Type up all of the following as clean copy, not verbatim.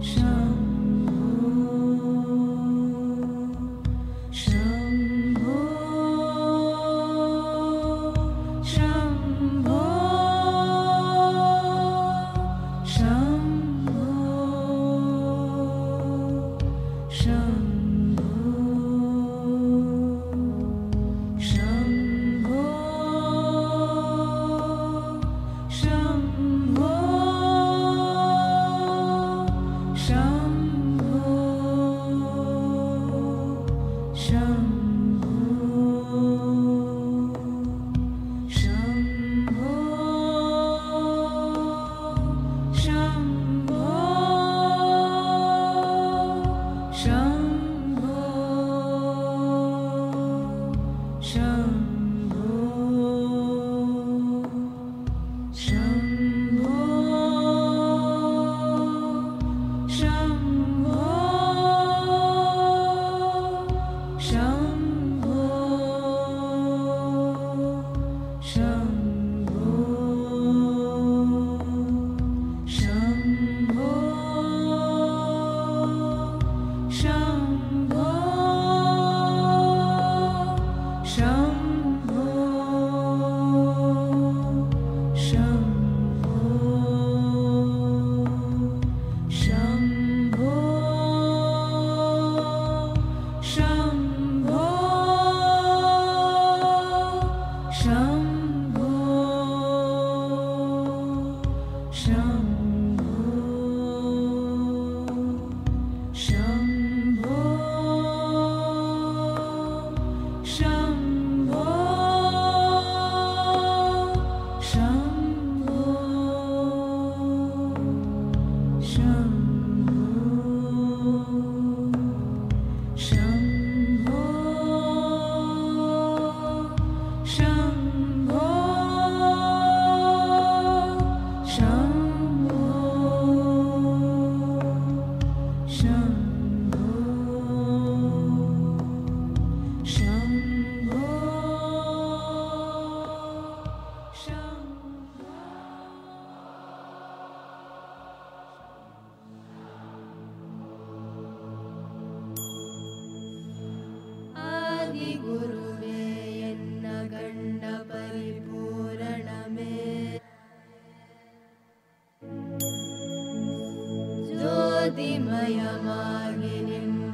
ஜோதிமயமாகி நின்ற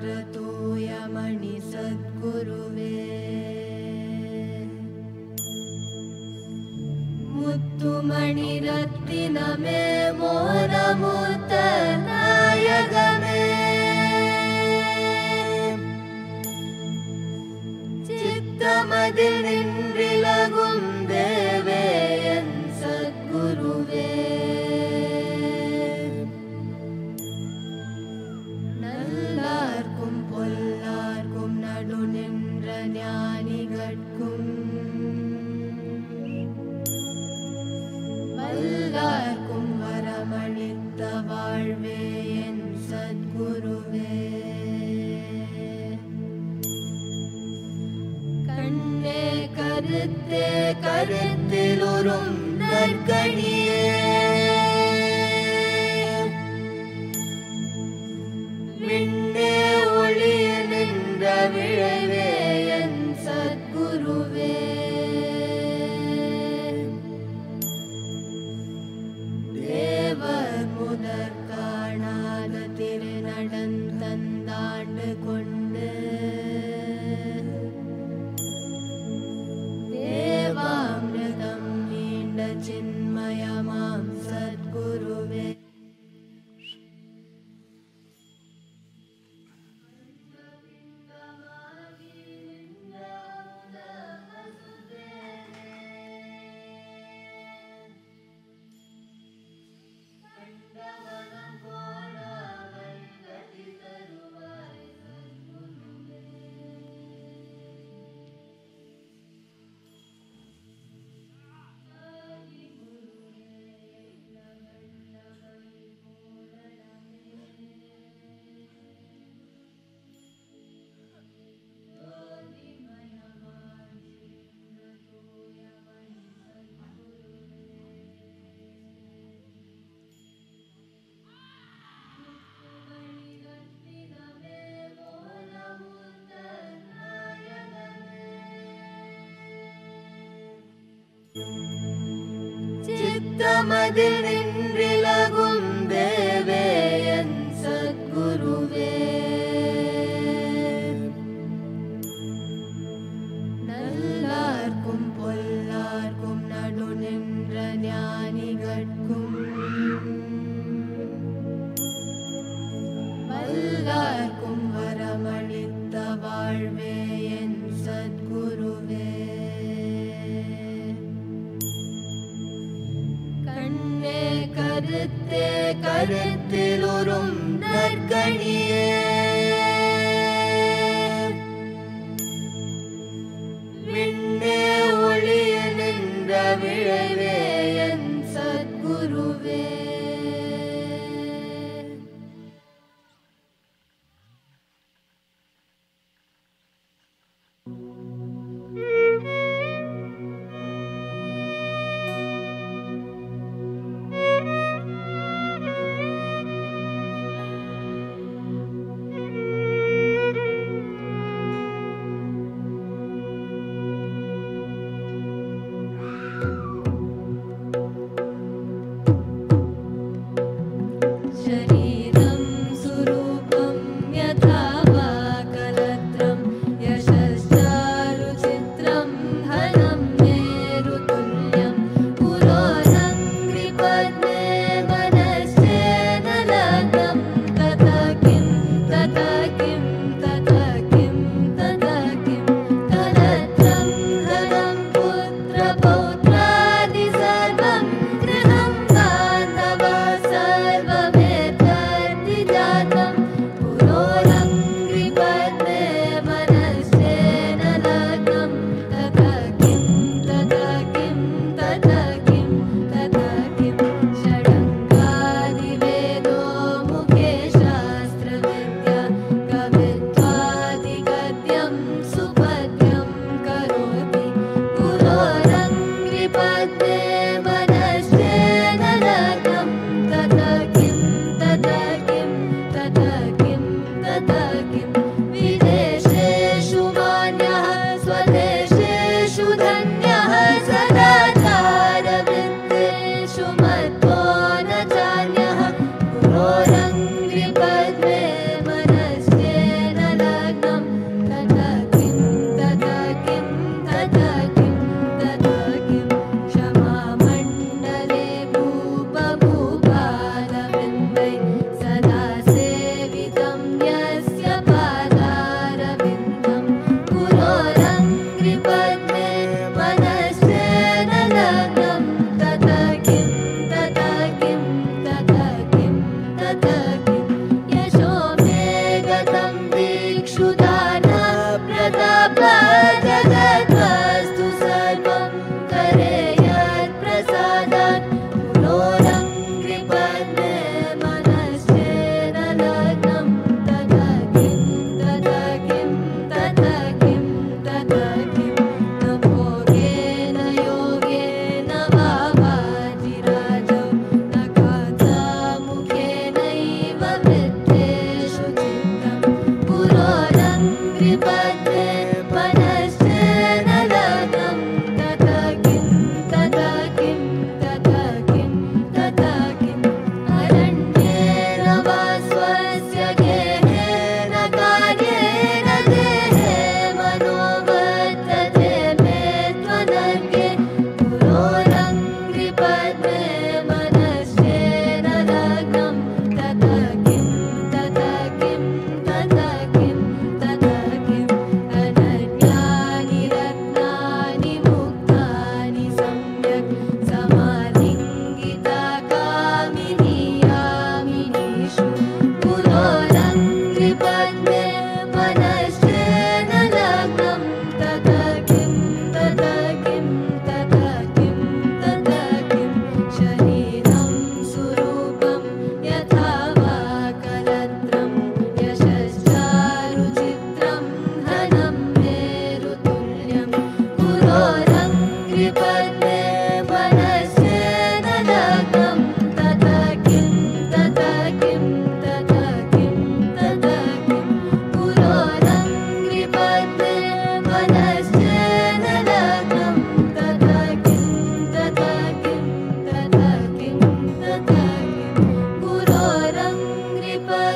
தூயமணி சத்குருவே, முத்துமணி ரத்தினமே மோனமுத்த நாயகமே, சித்தமதில் நின்றிலகும் தேவே என் சத்குருவே, நல்லார்க்கும் பொல்லார்க்கும் நடு நின்ற ஞானிகட்கும் வல்லார்க்கும் வரமளித்த வாழ்வே என் சத்குருவே, கண்ணே கருத்தே கருத்திலுறும் நற்கணியே, விண்ணே ஒளிய நின்ற விழைவே என் சத்குருவே, தேவர் முதற் காணாத திருநடந்தந்தாண்டு கொண்டு தேவாமிர்தம் நீண்ட சின்மயமாம் சத்குருவே, சித்தமதில் நின்றிலகும் தேவே என் சத்குருவே. நல்லார்க்கும் பொல்லார்க்கும் நடு நின்ற ஞானிகட்கும் வல்லார்க்கும் வரமளித்த வாழ்வே என் சத்குருவே. கண்ணே கருத்தே கருத்திலுறும் நற்கணியே விண்ணே ஒளிய நின்ற விழைவே என் சத்குருவே. शरीरं सुरूपं यथा वा कलत्रं यशश्चारुचित्रं धनं मेरुतुल्यं पुरोरङ्घ्रिपद्मे मनश्चेन लग्नं तथा किं तथा किं तथा किं तथा किं कलत्रं धनं पुत्रपौत्रादि सर्वं गृहं बान्धवा सर्वमेतद्धि जातं पुरोरङ्घ्रिपद्मे मनश्चेन लग्नं तथा किं तथा किं तथा किं तथा किं षडङ्गादिवेदो मुखे शास्त्रविद्या कवित्वादिगद्यं सुपद्यं करोति पुरोरङ्घ्रिपद्मे मनश्चेन लग्नं तथा किं तथा किं तथा किं तथा किं विदेशेषु मान्यः स्वदेशेषु धन्यः सदाचारवृत्तेषु मत्तो न चान्यः पुरोरङ्घ्रिपद्मे मनश्चेन लग्नं तथा किं तथा किं तथा किं तथा किं क्षमामण्डले भूपभूपालवृन्दै सदा सेवितं यस्य पादारविन्दं पुरोरङ्घ्रिपद्मे मनश्चेन लग्नं तथा किं तथा किं तथा किं तथा किं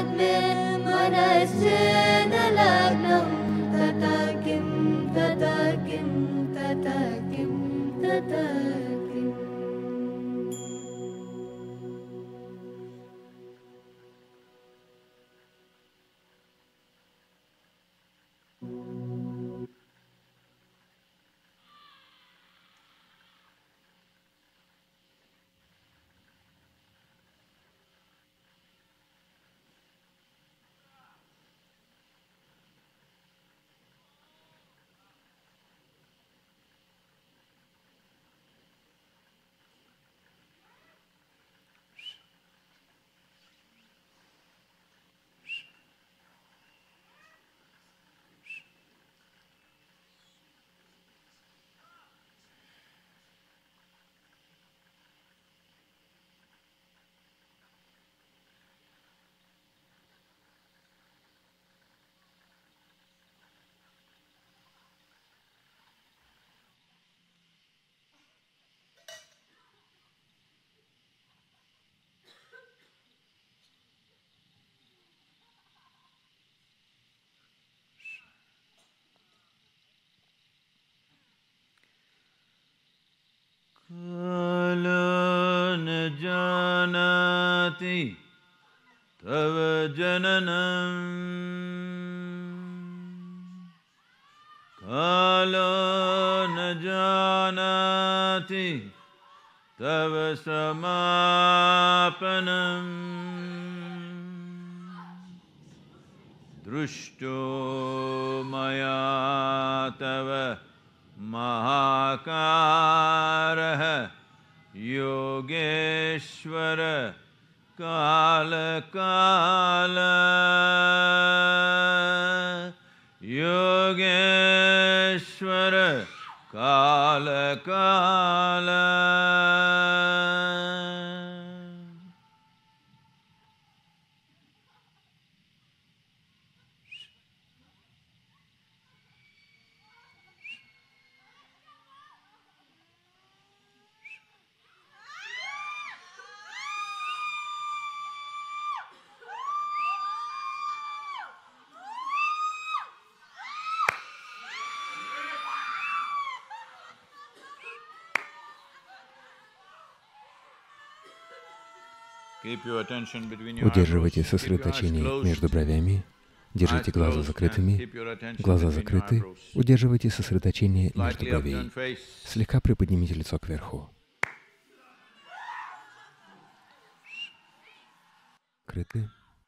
तन्मे मनश्चेन लग्नं तथा किं तथा किं तथा किं तथा किम् janati tava jananam kala na janati tava samapanam drushto maya tava mahakaraha Yogeshwara Kala Kala Yogeshwara Kala Kala Удерживайте сосредоточение между бровями, держите глаза закрытыми, глаза закрыты, удерживайте сосредоточение между бровей. Слегка приподнимите лицо кверху. Закрыты.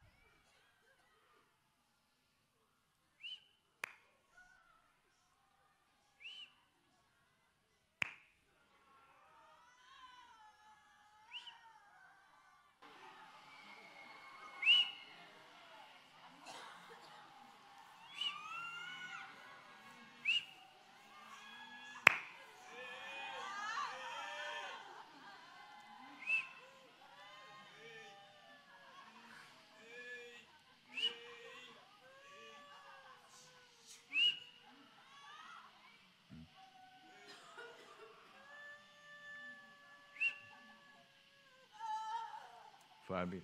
Fabi.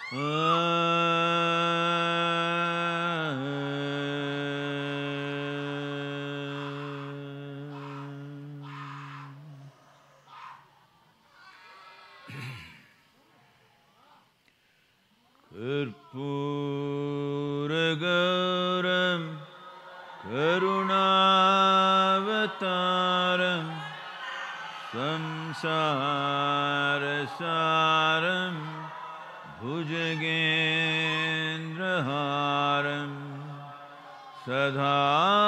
Karpuragaram Karunavataram Samsarasaram Bhujagendraharam Sadha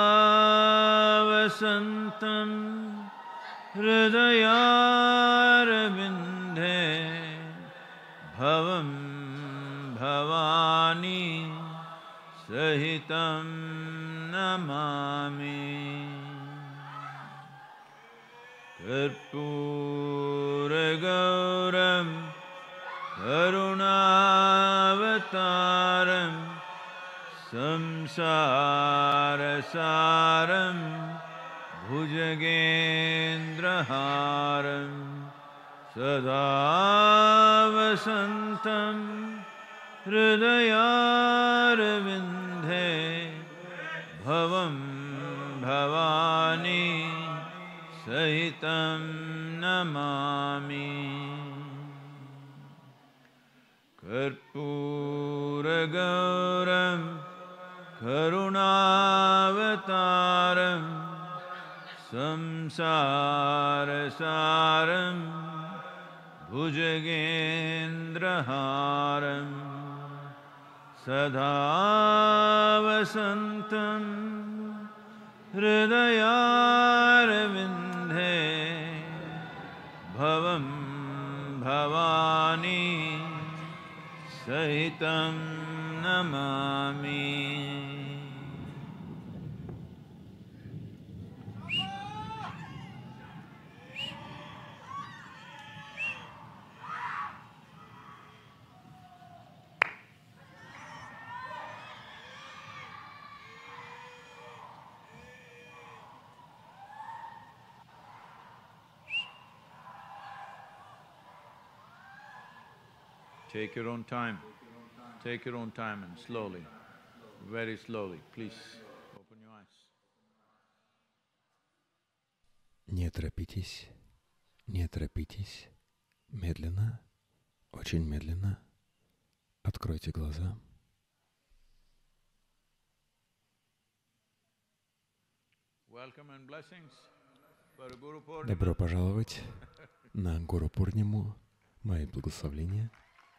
Vasantam Hridayarvindhe Bhavam Bhavani Sahitam Namami Karpuragauram Karunavataram Samsarasaram Bhujagendraharam Sada Vasantam Hridayarvindhe Bhavam Bhavani Sahitam Namami Karpuragauram Karunavataram Samsarasaram Bhujagendraharam Sada Vasantam Hridayarvindhe Bhavam Bhavani Sahitam Namami. Take your own time. Take your own time and slowly, very slowly, please open your eyes. Не торопитесь, не торопитесь. Медленно, очень медленно. Откройте глаза. Welcome and blessings for Guru Purnima. Добро пожаловать на Гуру Пурниму. Мои благословления.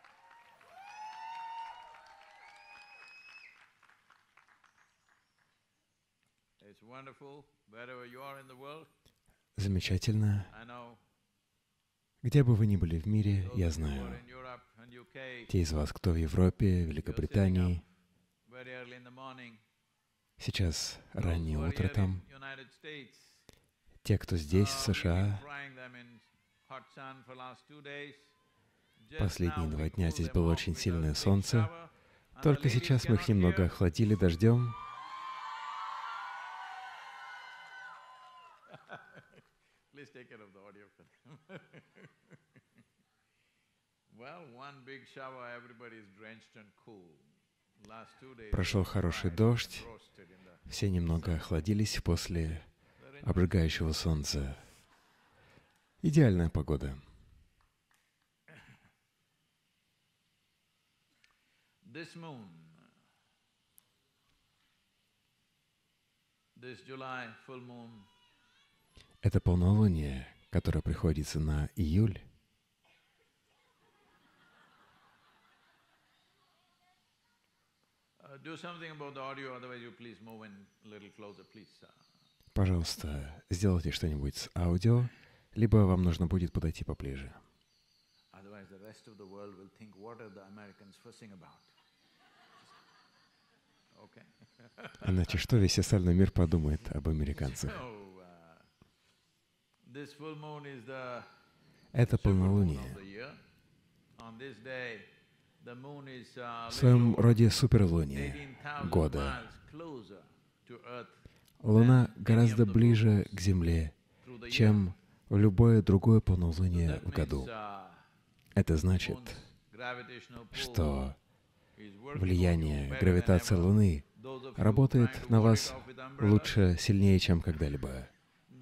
It's wonderful wherever you are in the world. Замечательно. I know Где бы вы ни были в мире, those я who знаю, are in Europe and UK, те из вас, кто в Европе, Великобритании, very early in the morning. сейчас Those раннее who are утро here там, in United States, те, кто здесь, в we've been США, frying them in hot sun for last 2 days. Just последние now 2 we дня cooled здесь them было off очень with a сильное big солнце. shower, and Только the ladies сейчас мы их cannot немного hear. охладили дождем. Please take care of the audio for them. Well, one big shower, everybody is drenched and cool. Last 2 days Прошел they were хороший fried дождь, and roasted in the все немного охладились после обжигающего солнца. Идеальная погода. This moon, this July full moon, Это полнолуние, которое приходится на июль. do something about the audio, otherwise you please move in a little closer, please. Пожалуйста, сделайте что-нибудь с аудио, либо вам нужно будет подойти поближе. Otherwise the rest of the world will think, what are the Americans fussing about? Okay. Иначе что весь остальной мир подумает об американцах? So, this full moon is the Это supermoon полнолуние. of the year. On this day, the moon is В своем little роде суперлуние 18,000 года. miles closer to Earth Луна гораздо ближе к Земле, through the year. чем в любое другое полнолуние That в году. means, Это значит, moon's что влияние гравитации Луны работает на вас лучше, сильнее, чем когда-либо.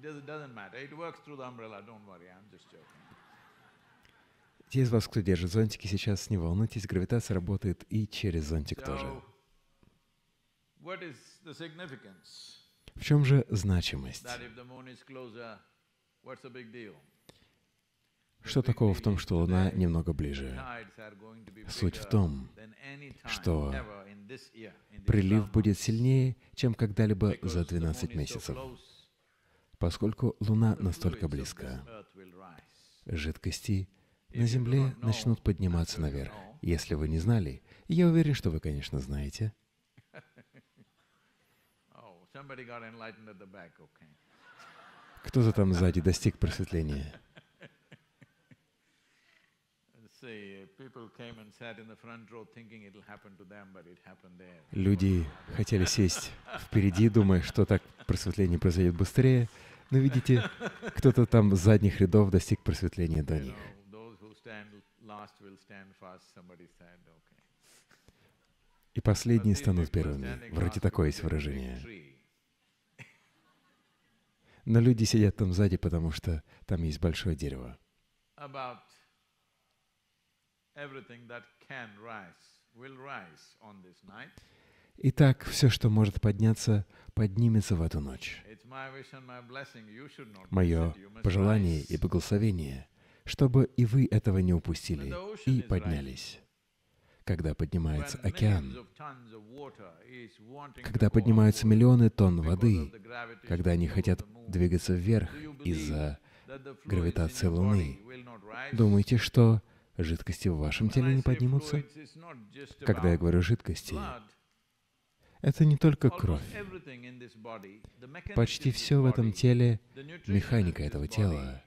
Те из вас, кто держит зонтики сейчас, не волнуйтесь, гравитация работает и через зонтик тоже. В чем же значимость? Что такого в том, что Луна немного ближе? Суть в том, что прилив будет сильнее, чем когда-либо за 12 месяцев, поскольку Луна настолько близко. Жидкости на Земле начнут подниматься наверх. Если вы не знали, я уверен, что вы, конечно, знаете. Кто-то там сзади достиг просветления. Люди хотели сесть впереди, думая, что так просветление произойдет быстрее, но видите, кто-то там с задних рядов достиг просветления до них. И последние станут первыми. Вроде такое есть выражение. Но люди сидят там сзади, потому что там есть большое дерево. Итак, все, что может подняться, поднимется в эту ночь. Мое пожелание и благословение, чтобы и вы этого не упустили и поднялись. Когда поднимается океан, когда поднимаются миллионы тонн воды, когда они хотят двигаться вверх из-за гравитации Луны, думаете, что жидкости в вашем теле не поднимутся? Когда я говорю «жидкости», это не только кровь. Почти все в этом теле, механика этого тела,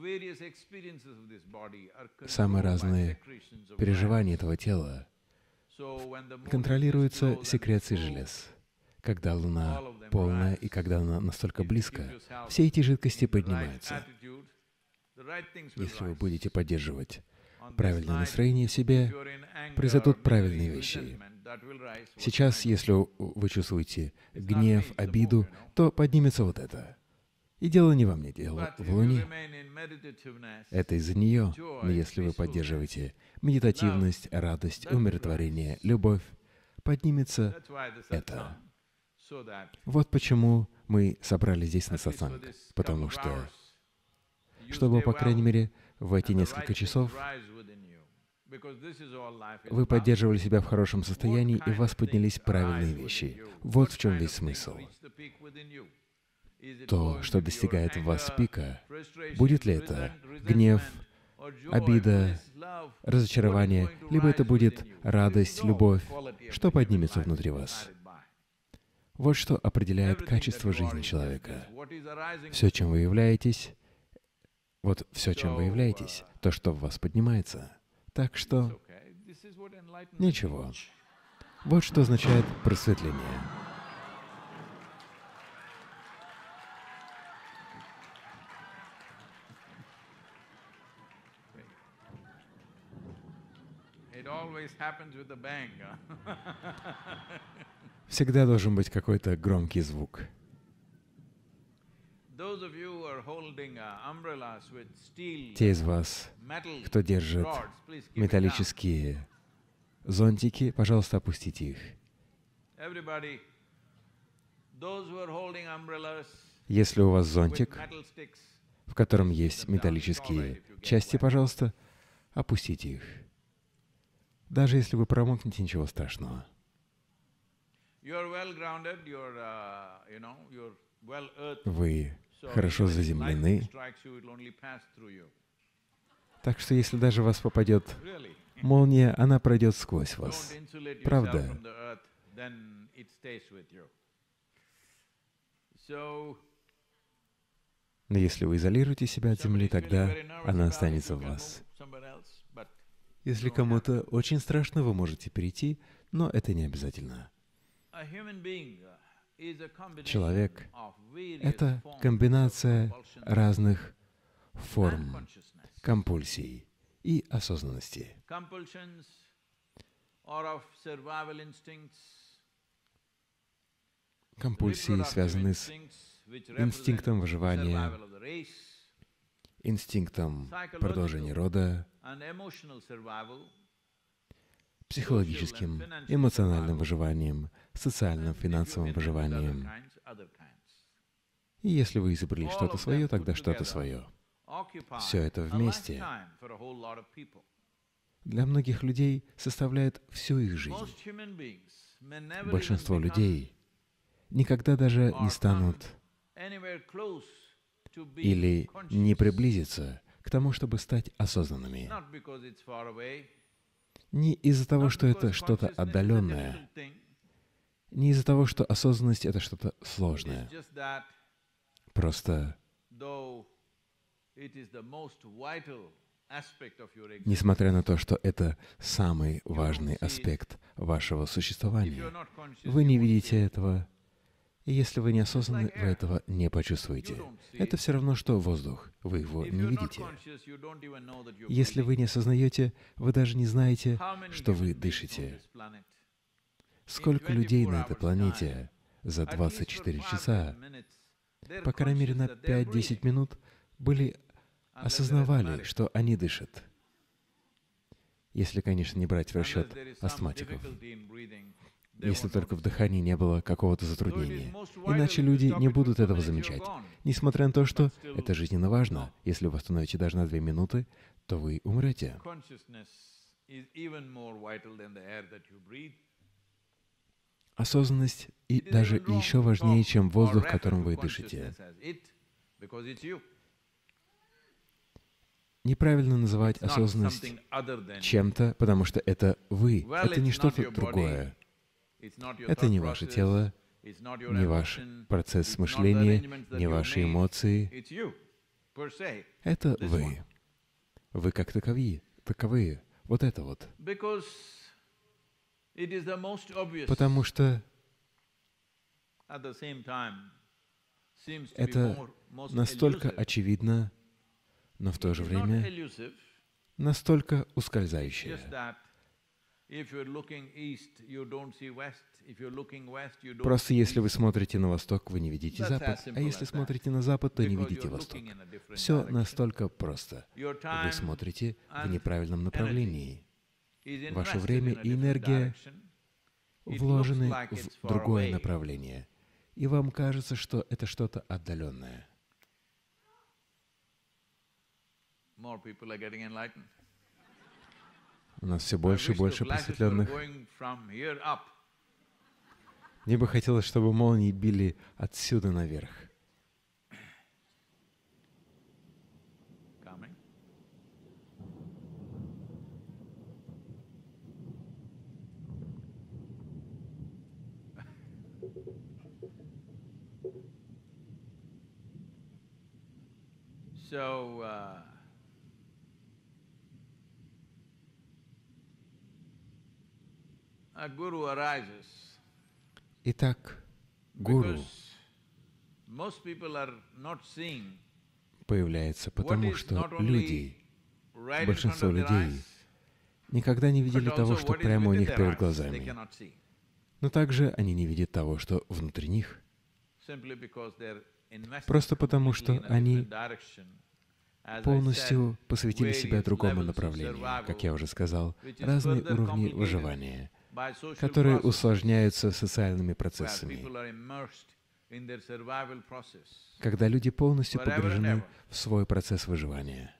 самые разные переживания этого тела контролируются секрецией желез. Когда Луна полная и когда она настолько близко, все эти жидкости поднимаются. Если вы будете поддерживать правильное настроение в себе, произойдут правильные вещи. Сейчас, если вы чувствуете гнев, обиду, то поднимется вот это. И дело не во мне, дело в Луне. Это из-за нее. Но если вы поддерживаете медитативность, радость, умиротворение, любовь, поднимется это. Вот почему мы собрались здесь на сатсанг. Потому что, чтобы, по крайней мере, в эти несколько часов вы поддерживали себя в хорошем состоянии, и у вас поднялись правильные вещи. Вот в чем весь смысл. То, что достигает в вас пика, будет ли это гнев, обида, разочарование, либо это будет радость, любовь, что поднимется внутри вас. Вот что определяет качество жизни человека. Все, чем вы являетесь, вот все, чем вы являетесь, то, что в вас поднимается. Так что ничего. Вот что означает просветление. Всегда должен быть какой-то громкий звук. Те из вас, кто держит металлические зонтики, пожалуйста, опустите их. Если у вас зонтик, в котором есть металлические части, пожалуйста, опустите их. Даже если вы промокнете, ничего страшного. Вы хорошо заземлены. Так что если даже вас попадет молния, она пройдет сквозь вас. Правда? Но если вы изолируете себя от Земли, тогда она останется в вас. Если кому-то очень страшно, вы можете перейти, но это не обязательно. Человек — это комбинация разных форм компульсий и осознанности. Компульсии связаны с инстинктом выживания, инстинктом продолжения рода, психологическим, эмоциональным выживанием, социальным, финансовым выживанием. И если вы изобрели что-то свое, тогда что-то свое. Все это вместе для многих людей составляет всю их жизнь. Большинство людей никогда даже не станут или не приблизятся к тому, чтобы стать осознанными. Не из-за того, что это что-то отдаленное, не из-за того, что осознанность — это что-то сложное. Просто, несмотря на то, что это самый важный аспект вашего существования, вы не видите этого, и если вы не осознаны, вы этого не почувствуете. Это все равно, что воздух. Вы его не видите. Если вы не осознаете, вы даже не знаете, что вы дышите. Сколько людей на этой планете за 24 часа, по крайней мере на 5-10 минут, осознавали, что они дышат? Если, конечно, не брать в расчет астматиков. Если только в дыхании не было какого-то затруднения. Иначе люди не будут этого замечать. Несмотря на то, что это жизненно важно, если вы остановите даже на 2 минуты, то вы умрете. Осознанность даже еще важнее, чем воздух, которым вы дышите. Неправильно называть осознанность чем-то, потому что это вы, это не что-то другое. Это не ваше тело, не ваш процесс мышления, не ваши эмоции. Это вы. Вы как таковые. Вот это вот. Потому что это настолько очевидно, но в то же время настолько ускользающее. Просто если вы смотрите на восток, вы не видите запад, а если смотрите на запад, то не видите восток. Все настолько просто. Вы смотрите в неправильном направлении. Ваше время и энергия вложены в другое направление, и вам кажется, что это что-то отдаленное. У нас все больше и больше просветленных. Мне бы хотелось, чтобы молнии били отсюда наверх. Итак, гуру появляется потому, что люди, большинство людей, никогда не видели того, что прямо у них перед глазами. Но также они не видят того, что внутри них. Просто потому, что они полностью посвятили себя другому направлению, как я уже сказал, разные уровни выживания, которые усложняются социальными процессами. Когда люди полностью погружены в свой процесс выживания.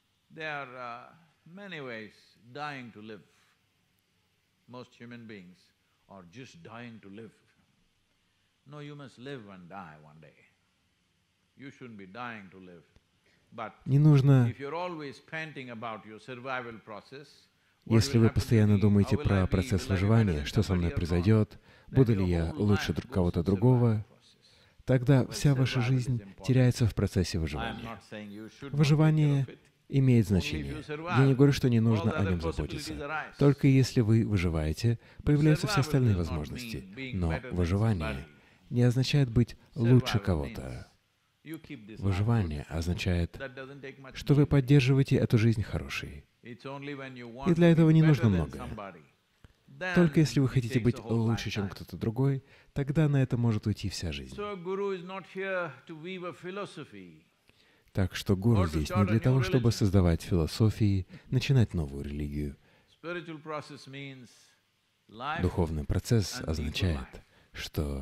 Не нужно, если вы постоянно думаете про процесс выживания, что со мной произойдет, буду ли я лучше кого-то другого, тогда вся ваша жизнь теряется в процессе выживания. Выживание имеет значение. Я не говорю, что не нужно о нем заботиться. Только если вы выживаете, появляются все остальные возможности. Но выживание не означает быть лучше кого-то. Выживание означает, что вы поддерживаете эту жизнь хорошей. И для этого не нужно многое. Только если вы хотите быть лучше, чем кто-то другой, тогда на это может уйти вся жизнь. Так что гуру здесь не для того, чтобы создавать философии, начинать новую религию. Духовный процесс означает, что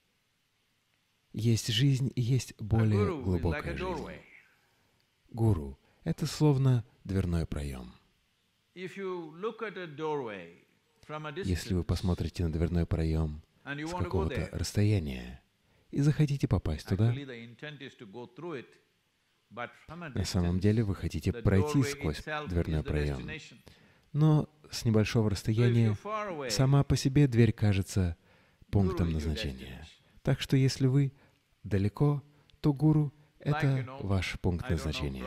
есть жизнь и есть более глубокая жизнь. Гуру — это словно дверной проем. Если вы посмотрите на дверной проем с какого-то расстояния и захотите попасть туда, на самом деле вы хотите пройти сквозь дверной проем. Но с небольшого расстояния сама по себе дверь кажется пунктом назначения. Так что если вы далеко, то гуру — это ваш пункт назначения.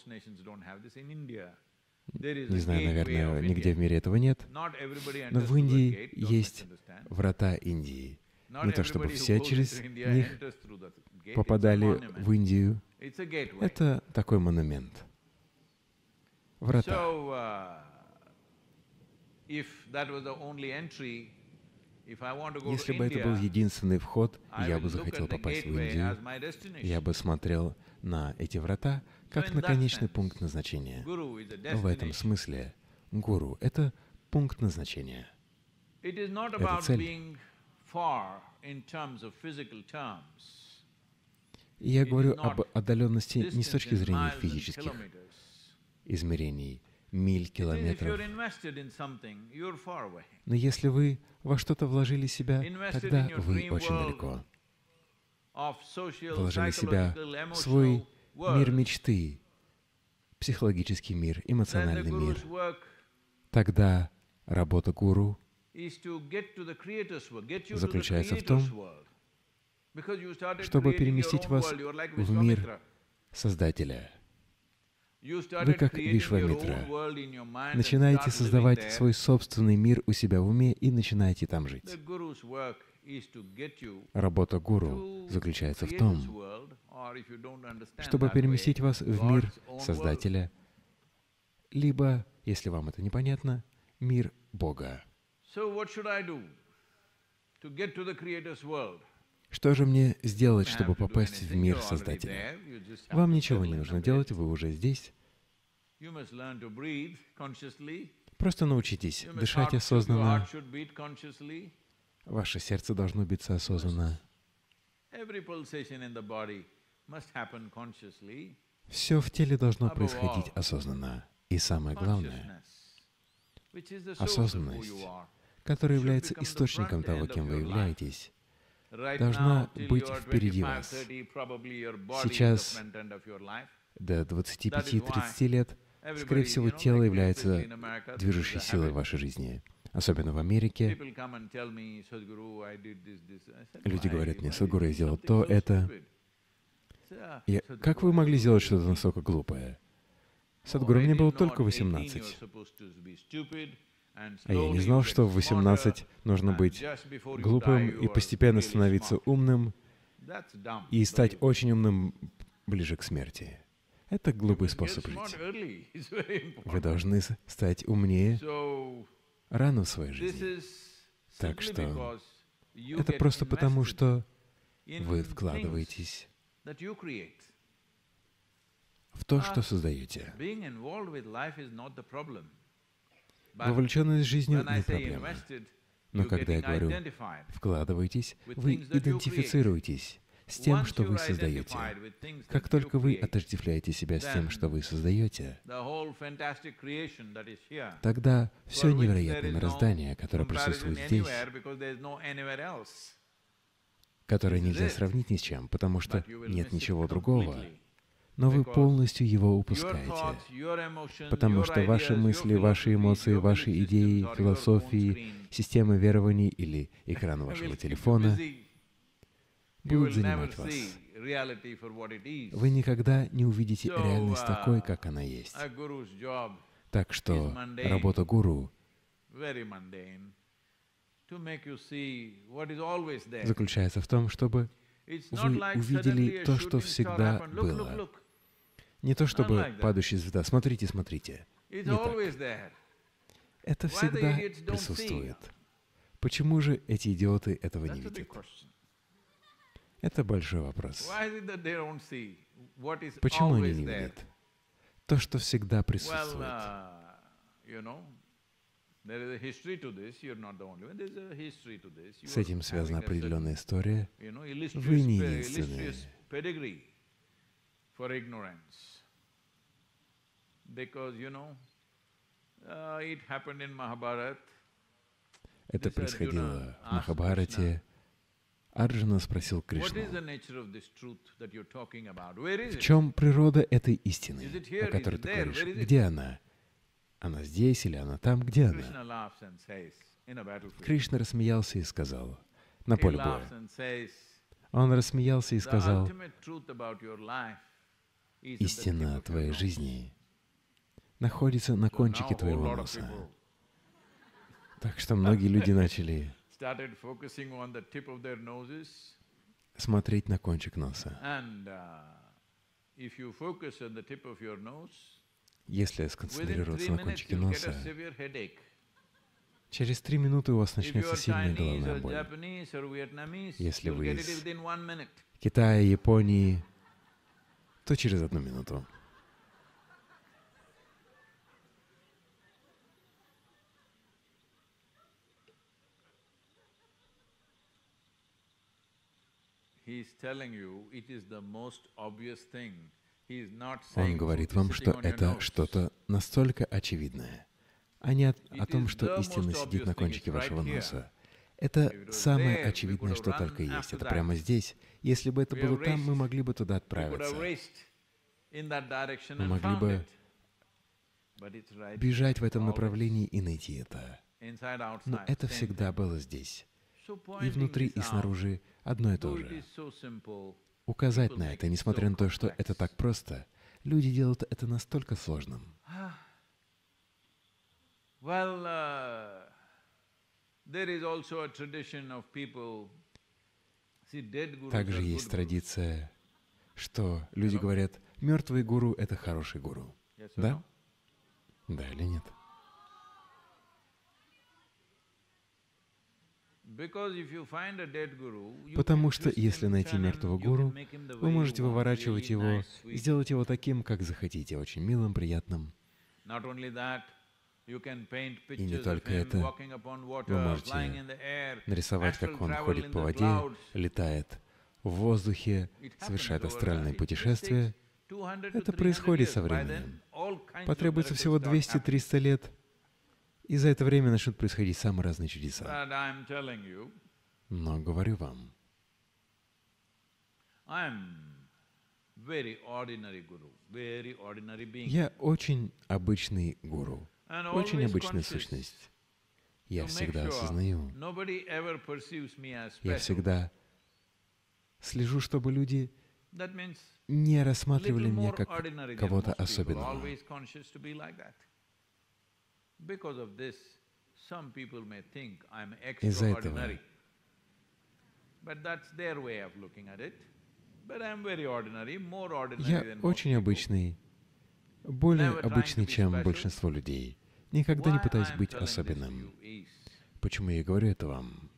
Не знаю, наверное, нигде в мире этого нет, но в Индии есть врата Индии. Не то чтобы все через них попадали в Индию. Это такой монумент. Врата. Если бы это был единственный вход, и я бы захотел попасть в Индию, я бы смотрел на эти врата как на конечный пункт назначения. В этом смысле гуру — это пункт назначения. Это цель. И я говорю об отдаленности не с точки зрения физических измерений, миль, километров. Но если вы во что-то вложили себя, тогда вы очень далеко. Вложили себя в свой мир мечты, психологический мир, эмоциональный мир. Тогда работа гуру заключается в том, чтобы переместить вас в мир Создателя. Вы, как Вишвамитра, начинаете создавать свой собственный мир у себя в уме и начинаете там жить. Работа гуру заключается в том, чтобы переместить вас в мир Создателя, либо, если вам это непонятно, мир Бога. Что же мне сделать, чтобы попасть в мир Создателя? Вам ничего не нужно делать, вы уже здесь. Просто научитесь дышать осознанно. Ваше сердце должно биться осознанно. Все в теле должно происходить осознанно. И самое главное, осознанность, которая является источником того, кем вы являетесь, должна быть впереди вас. Сейчас, до 25-30 лет, скорее всего, тело является движущей силой в вашей жизни. Особенно в Америке. Люди говорят мне: «Садхгуру, я сделал то, это». Как вы могли сделать что-то настолько глупое? Садхгуру, мне было только 18. А я не знал, что в 18 нужно быть глупым и постепенно становиться умным и стать очень умным ближе к смерти. Это глупый способ жить. Вы должны стать умнее рано в своей жизни. Так что это просто потому, что вы вкладываетесь в то, что создаете. Вовлеченность жизнью не проблема. Но когда я говорю «вкладывайтесь», вы идентифицируетесь с тем, что вы создаете. Как только вы отождествляете себя с тем, что вы создаете, тогда все невероятное мироздание, которое присутствует здесь, которое нельзя сравнить ни с чем, потому что нет ничего другого, но вы полностью его упускаете, потому что ваши мысли, ваши эмоции, ваши идеи, философии, системы верований или экран вашего телефона будут занимать вас. Вы никогда не увидите реальность такой, как она есть. Так что работа гуру заключается в том, чтобы вы увидели то, что всегда было. Не то чтобы падающая звезда. Смотрите, смотрите. Не так. Это всегда присутствует. Почему же эти идиоты этого не видят? Это большой вопрос. Почему они не видят то, что всегда присутствует? С этим связана определенная история. Вы не единственные. Это происходило в Махабхарате. Арджуна спросил Кришну: в чем природа этой истины, о которой ты говоришь? Где она? Она здесь или она там? Где она? Кришна рассмеялся и сказал, на поле боя. Он рассмеялся и сказал: истина твоей жизни находится на кончике твоего носа. Так что многие люди начали смотреть на кончик носа. Если сконцентрироваться на кончике носа, через 3 минуты у вас начнется сильная головная боль. Если вы из Китая, Японии, то через 1 минуту. Он говорит вам, что это что-то настолько очевидное, а не о том, что истина сидит на кончике вашего носа. Это самое очевидное, что только есть. Это прямо здесь. Если бы это было там, мы могли бы туда отправиться. Мы могли бы бежать в этом направлении и найти это. Но это всегда было здесь. И внутри, и снаружи одно и то же. Указать на это, несмотря на то, что это так просто, люди делают это настолько сложным. Также есть традиция, что люди говорят, мертвый гуру — это хороший гуру. Да? Да или нет? Потому что если найти мертвого гуру, вы можете выворачивать его, сделать его таким, как захотите, очень милым, приятным. И не только это, вы можете нарисовать, как он ходит по воде, летает в воздухе, совершает астральные путешествия. Это происходит со временем. Потребуется всего 200-300 лет, и за это время начнут происходить самые разные чудеса. Но говорю вам, я очень обычный гуру, очень обычная сущность. Я всегда осознаю, я всегда слежу, чтобы люди не рассматривали меня как кого-то особенного. Из-за этого я очень обычный, более обычный, чем большинство людей. Никогда не пытаюсь быть особенным. Почему я говорю это вам?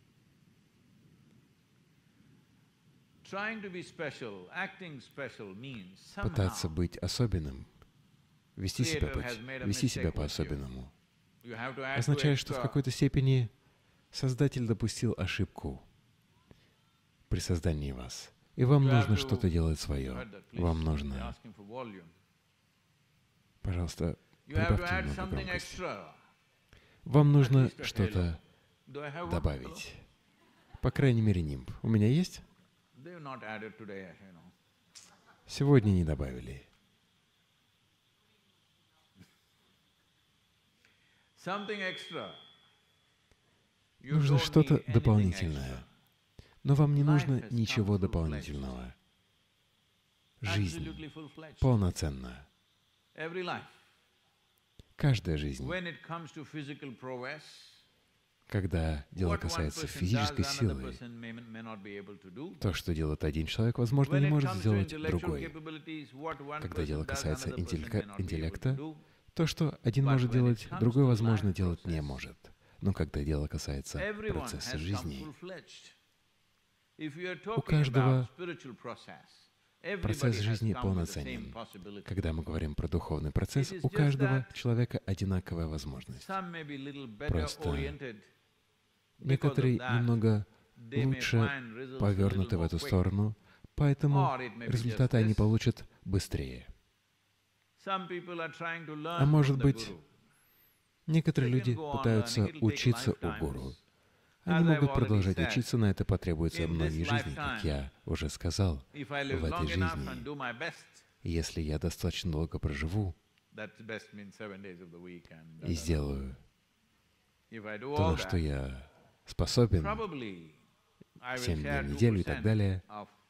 Пытаться быть особенным, вести себя по-особенному, означает, что в какой-то степени Создатель допустил ошибку при создании вас. И вам нужно что-то делать свое. Вам нужно... Пожалуйста, прибавьте немного громкости. Вам нужно что-то добавить. По крайней мере, нимб. У меня есть? Сегодня не добавили. Нужно что-то дополнительное. Но вам не нужно ничего дополнительного. Жизнь полноценна. Каждая жизнь. Когда дело касается физической силы, то, что делает один человек, возможно, не может сделать другой. Когда дело касается интеллекта, то, что один может делать, другой, возможно, делать не может. Но когда дело касается процесса жизни, у каждого процесс жизни полноценен. Когда мы говорим про духовный процесс, у каждого человека одинаковая возможность. Просто некоторые немного лучше повернуты в эту сторону, поэтому результаты они получат быстрее. А может быть, некоторые люди пытаются учиться у гуру. Они могут продолжать учиться, но это потребуется многие жизни, как я уже сказал, в этой жизни. Если я достаточно долго проживу и сделаю то, на что я способен, 7 дней в неделю и так далее,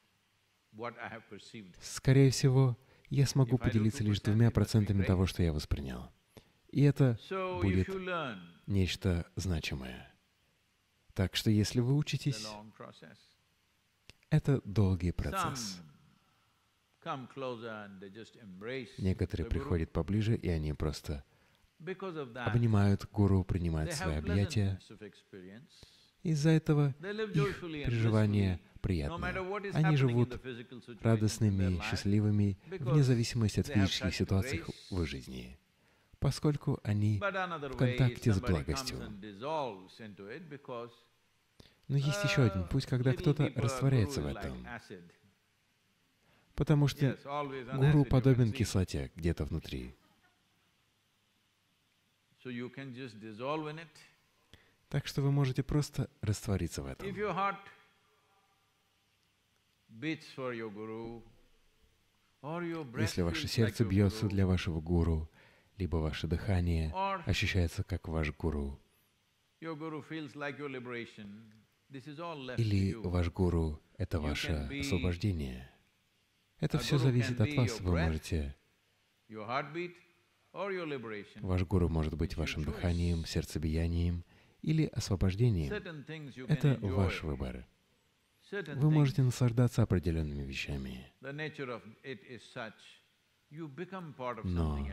скорее всего, я смогу поделиться лишь 2% того, что я воспринял. И это будет нечто значимое. Так что если вы учитесь, это долгий процесс. Некоторые приходят поближе, и они просто обнимают гуру, принимают свои объятия. Из-за этого их переживания приятные. Они живут радостными, счастливыми, вне зависимости от физических ситуаций в их жизни, поскольку они в контакте с благостью. Но есть еще один путь, когда кто-то растворяется в этом. Потому что гуру подобен кислоте где-то внутри. Так что вы можете просто раствориться в этом. Если ваше сердце бьется для вашего гуру, либо ваше дыхание ощущается как ваш гуру, или ваш гуру — это ваше освобождение, это все зависит от вас. Вы можете... Ваш гуру может быть вашим дыханием, сердцебиянием или освобождением. Это ваш выбор. Вы можете наслаждаться определенными вещами. Но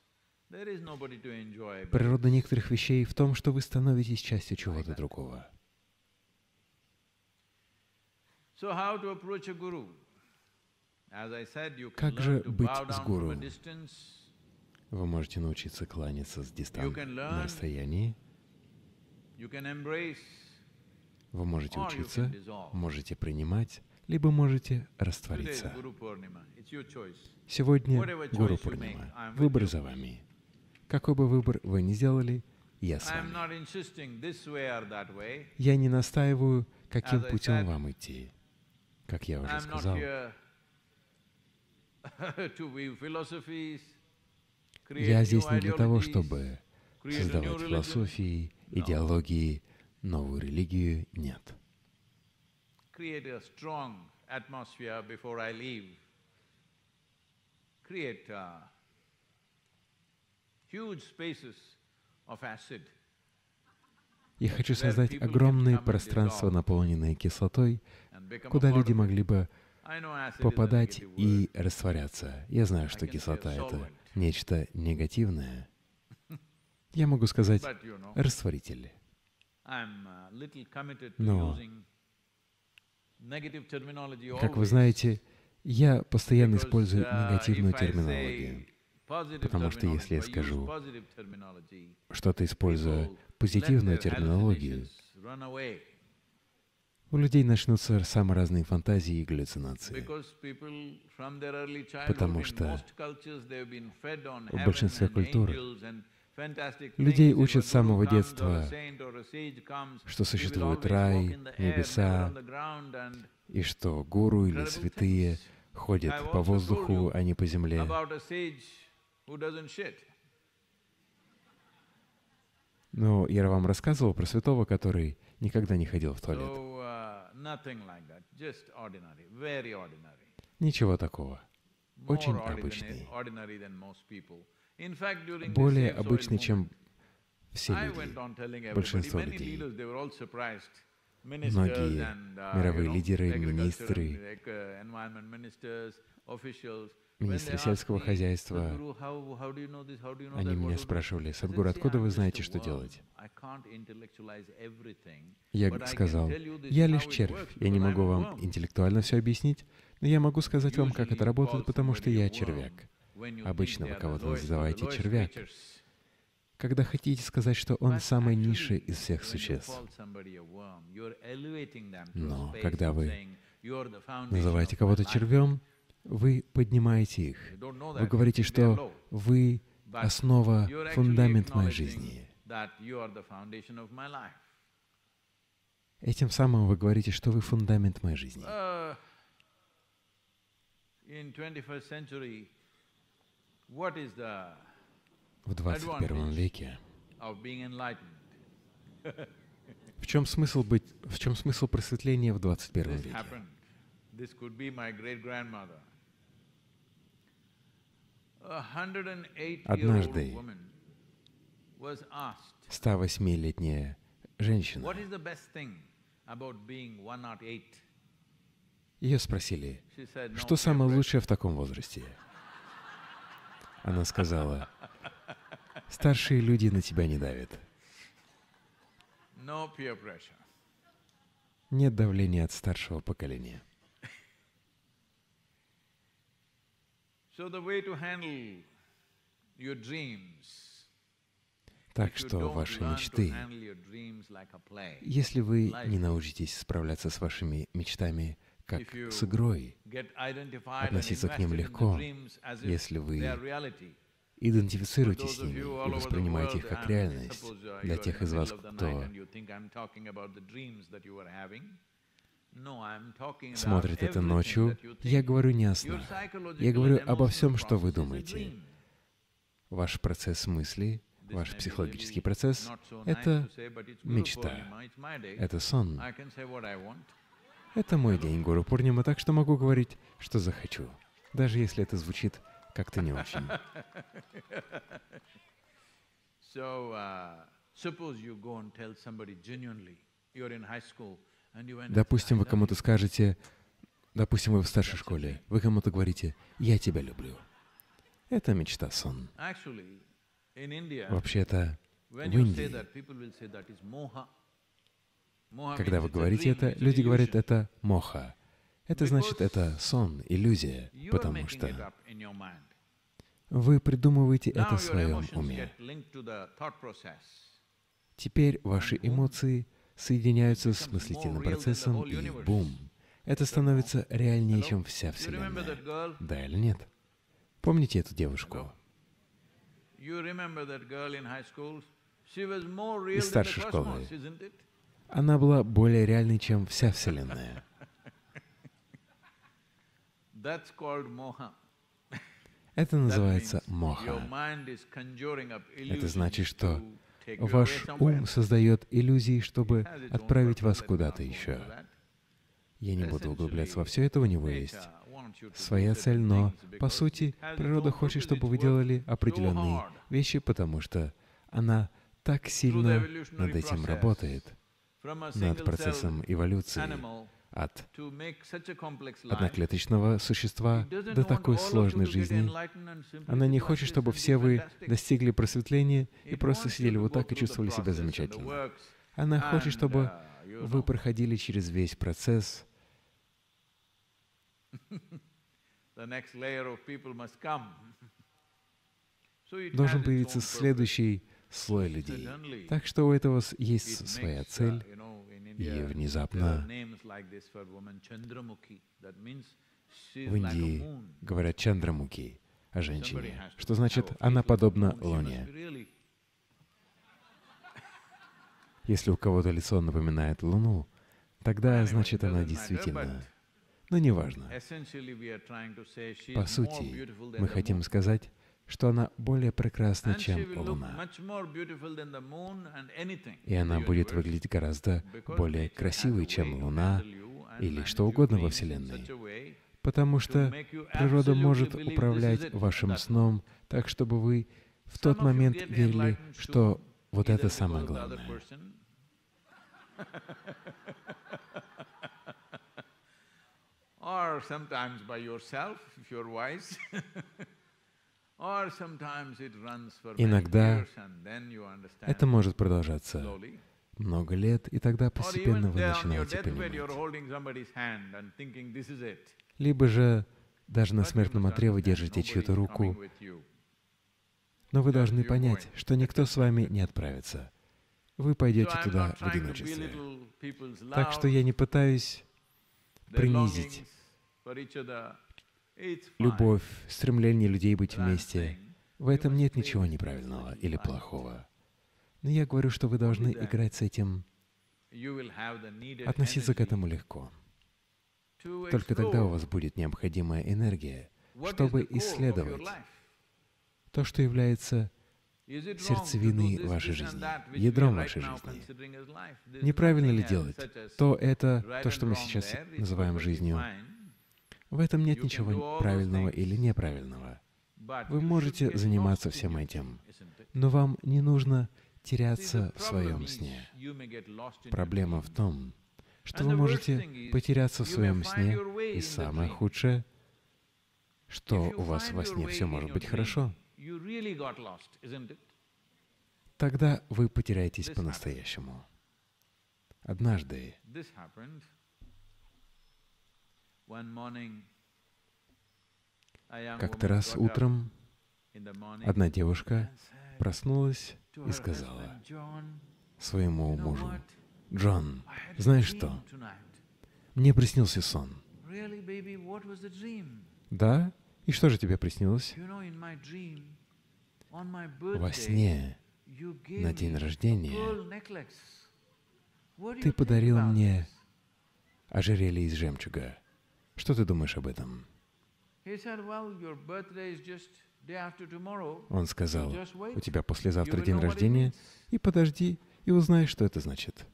природа некоторых вещей в том, что вы становитесь частью чего-то другого. Как же быть с гуру? Вы можете научиться кланяться с дистанции, на расстоянии. Вы можете учиться, можете принимать, либо можете раствориться. Сегодня Гуру Пурнима. Выбор за вами. Какой бы выбор вы ни сделали, я с вами. Я не настаиваю, каким путем вам идти. Как я уже сказал, я здесь не для того, чтобы создавать философии, идеологии, новую религию. Нет. Я хочу создать огромные пространства, наполненные кислотой, куда люди могли бы попадать и растворяться. Я знаю, что кислота — это нечто негативное. Я могу сказать растворитель. Но, как вы знаете, я постоянно использую негативную терминологию. Потому что если я скажу что-то, используя позитивную терминологию, у людей начнутся самые разные фантазии и галлюцинации. Потому что в большинстве культур людей учат с самого детства, что существует рай, небеса, и что гуру или святые ходят по воздуху, а не по земле. Но я вам рассказывал про святого, который никогда не ходил в туалет. Ничего такого. Очень обычный. Более обычный, чем все люди, большинство людей, многие мировые лидеры, министры, министры сельского хозяйства, они меня спрашивали: «Садхгуру, откуда вы знаете, что делать?» Я сказал: «Я лишь червь, я не могу вам интеллектуально все объяснить, но я могу сказать вам, как это работает, потому что я червяк». Обычно вы кого-то называете червяк, когда хотите сказать, что он самый низший из всех существ. Но когда вы называете кого-то червем, вы поднимаете их. Вы говорите, что вы основа, фундамент моей жизни. Этим самым вы говорите, что вы фундамент моей жизни. В 21 веке в чем смысл просветления в 21 веке? Однажды 108-летняя женщина, ее спросили, что самое лучшее в таком возрасте? Она сказала: старшие люди на тебя не давят. Нет давления от старшего поколения. Так что ваши мечты, если вы не научитесь справляться с вашими мечтами как с игрой, относиться к ним легко, если вы идентифицируетесь с ними и воспринимаете их как реальность, для тех из вас, кто смотрит это ночью, я говорю не о снах. Я говорю обо всем, что вы думаете. Ваш процесс мысли, ваш психологический процесс — это мечта, это сон. Это мой день, Гуру Пурнима, так что могу говорить, что захочу, даже если это звучит как-то не очень. Допустим, вы кому-то скажете, допустим, вы в старшей школе, вы кому-то говорите: «Я тебя люблю». Это мечта, сон. Вообще-то, в Индии, когда вы говорите это, люди говорят: это моха. Это значит, это сон, иллюзия, потому что вы придумываете это в своем уме. Теперь ваши эмоции соединяются с мыслительным процессом, и бум! Это становится реальнее, чем вся Вселенная. Да или нет? Помните эту девушку из старшей школы? Она была более реальной, чем вся Вселенная. Это называется моха. Это значит, что ваш ум создает иллюзии, чтобы отправить вас куда-то еще. Я не буду углубляться во все это, у него есть своя цель, но, по сути, природа хочет, чтобы вы делали определенные вещи, потому что она так сильно над этим работает, над процессом эволюции, от одноклеточного существа до такой сложной жизни. Она не хочет, чтобы все вы достигли просветления и просто сидели вот так и чувствовали себя замечательно. Она хочет, чтобы вы проходили через весь процесс. Должен появиться следующий слой людей. Так что у этого есть своя цель. И внезапно в Индии говорят Чандрамухи о женщине, что значит, она подобна Луне. Если у кого-то лицо напоминает Луну, тогда, значит, она действительно... Но неважно. По сути, мы хотим сказать, что она более прекрасна, чем Луна. И она будет выглядеть гораздо более красивой, чем Луна или что угодно во Вселенной. Потому что природа может управлять вашим сном так, чтобы вы в тот момент верили, что Вот это самое главное. Иногда это может продолжаться много лет, и тогда постепенно вы начинаете понимать. Либо же даже на смертном одре вы держите чью-то руку, но вы должны понять, что никто с вами не отправится. Вы пойдете туда в одиночестве. Так что я не пытаюсь принизить любовь, стремление людей быть вместе. В этом нет ничего неправильного или плохого. Но я говорю, что вы должны играть с этим, относиться к этому легко. Только тогда у вас будет необходимая энергия, чтобы исследовать то, что является сердцевиной вашей жизни, ядром вашей жизни. Неправильно ли делать то, что мы сейчас называем жизнью? В этом нет ничего правильного или неправильного. Вы можете заниматься всем этим, но вам не нужно теряться в своем сне. Проблема в том, что вы можете потеряться в своем сне, и самое худшее, что у вас во сне все может быть хорошо. Тогда вы потеряетесь по-настоящему. Однажды как-то раз утром одна девушка проснулась и сказала своему мужу: «Джон, знаешь что? Мне приснился сон». «Да? И что же тебе приснилось?» «Во сне, на день рождения, ты подарил мне ожерелье из жемчуга. Что ты думаешь об этом?» Он сказал: «У тебя послезавтра день рождения, и подожди, и узнай, что это значит».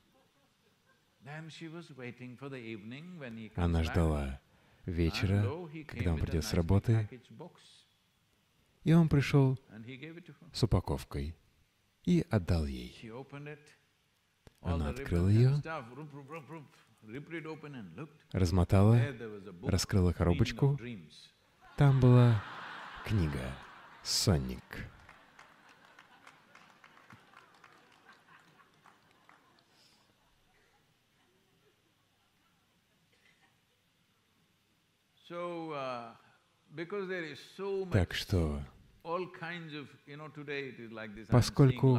Она ждала вечера, когда он придет с работы, и он пришел с упаковкой и отдал ей. Она открыла ее, размотала, раскрыла коробочку. Там была книга «Сонник». Так что, поскольку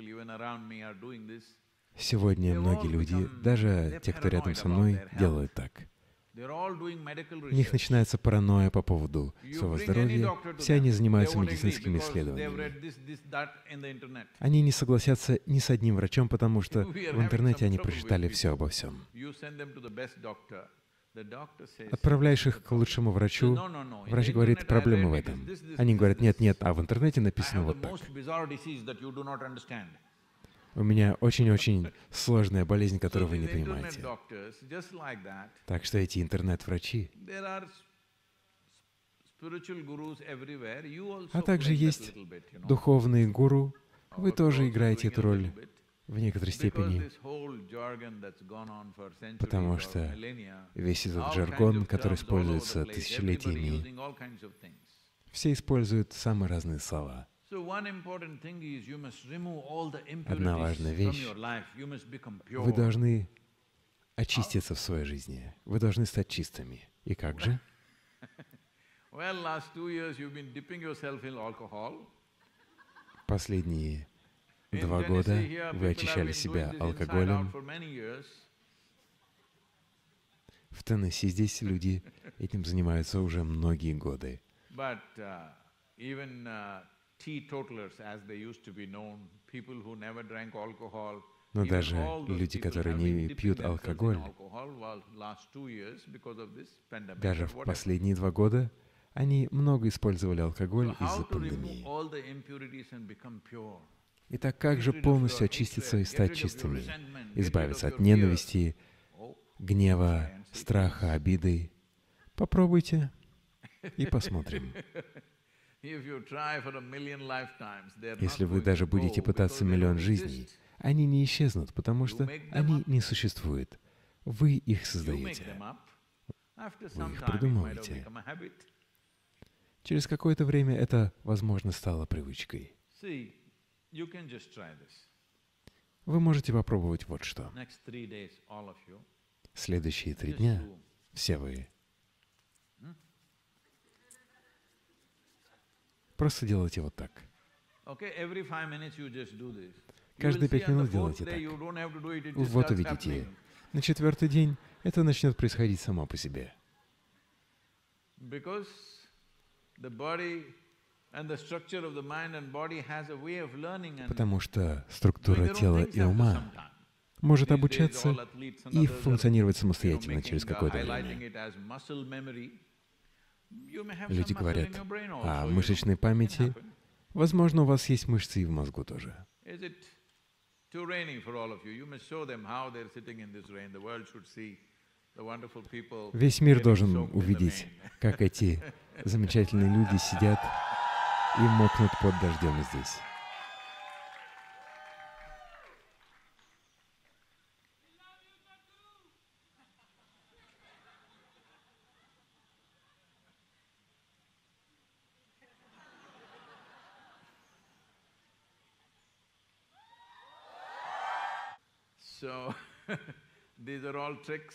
сегодня многие люди, даже те, кто рядом со мной, делают так. У них начинается паранойя по поводу своего здоровья. Все они занимаются медицинскими исследованиями. Они не согласятся ни с одним врачом, потому что в интернете они прочитали все обо всем. Отправляешь их к лучшему врачу, врач говорит: проблема в этом. Они говорят: нет, нет, а в интернете написано вот так. У меня очень-очень сложная болезнь, которую вы не понимаете. Так что эти интернет-врачи, а также есть духовные гуру, вы тоже играете эту роль в некоторой степени, потому что весь этот жаргон, который используется тысячелетиями, все используют самые разные слова. Одна важная вещь — вы должны очиститься в своей жизни, вы должны стать чистыми. И как же? Последние 2 года вы очищали себя алкоголем. В Теннесси здесь люди этим занимаются уже многие годы. Но даже люди, которые не пьют алкоголь, даже в последние 2 года, они много использовали алкоголь из-за пандемии. Итак, как же полностью очиститься и стать чистыми, избавиться от ненависти, гнева, страха, обиды? Попробуйте и посмотрим. Если вы даже будете пытаться миллион жизней, они не исчезнут, потому что они не существуют. Вы их создаете. Вы их придумываете. Через какое-то время это, возможно, стало привычкой. Вы можете попробовать вот что. Следующие 3 дня все вы просто делайте вот так. Каждые 5 минут делайте так. Вот увидите. На 4-й день это начнет происходить само по себе. Потому что структура тела и ума может обучаться и функционировать самостоятельно через какое-то время. Люди говорят о мышечной памяти. Возможно, у вас есть мышцы и в мозгу тоже. Весь мир должен увидеть, как эти замечательные люди сидят и мокнут под дождем здесь. So, these are all tricks.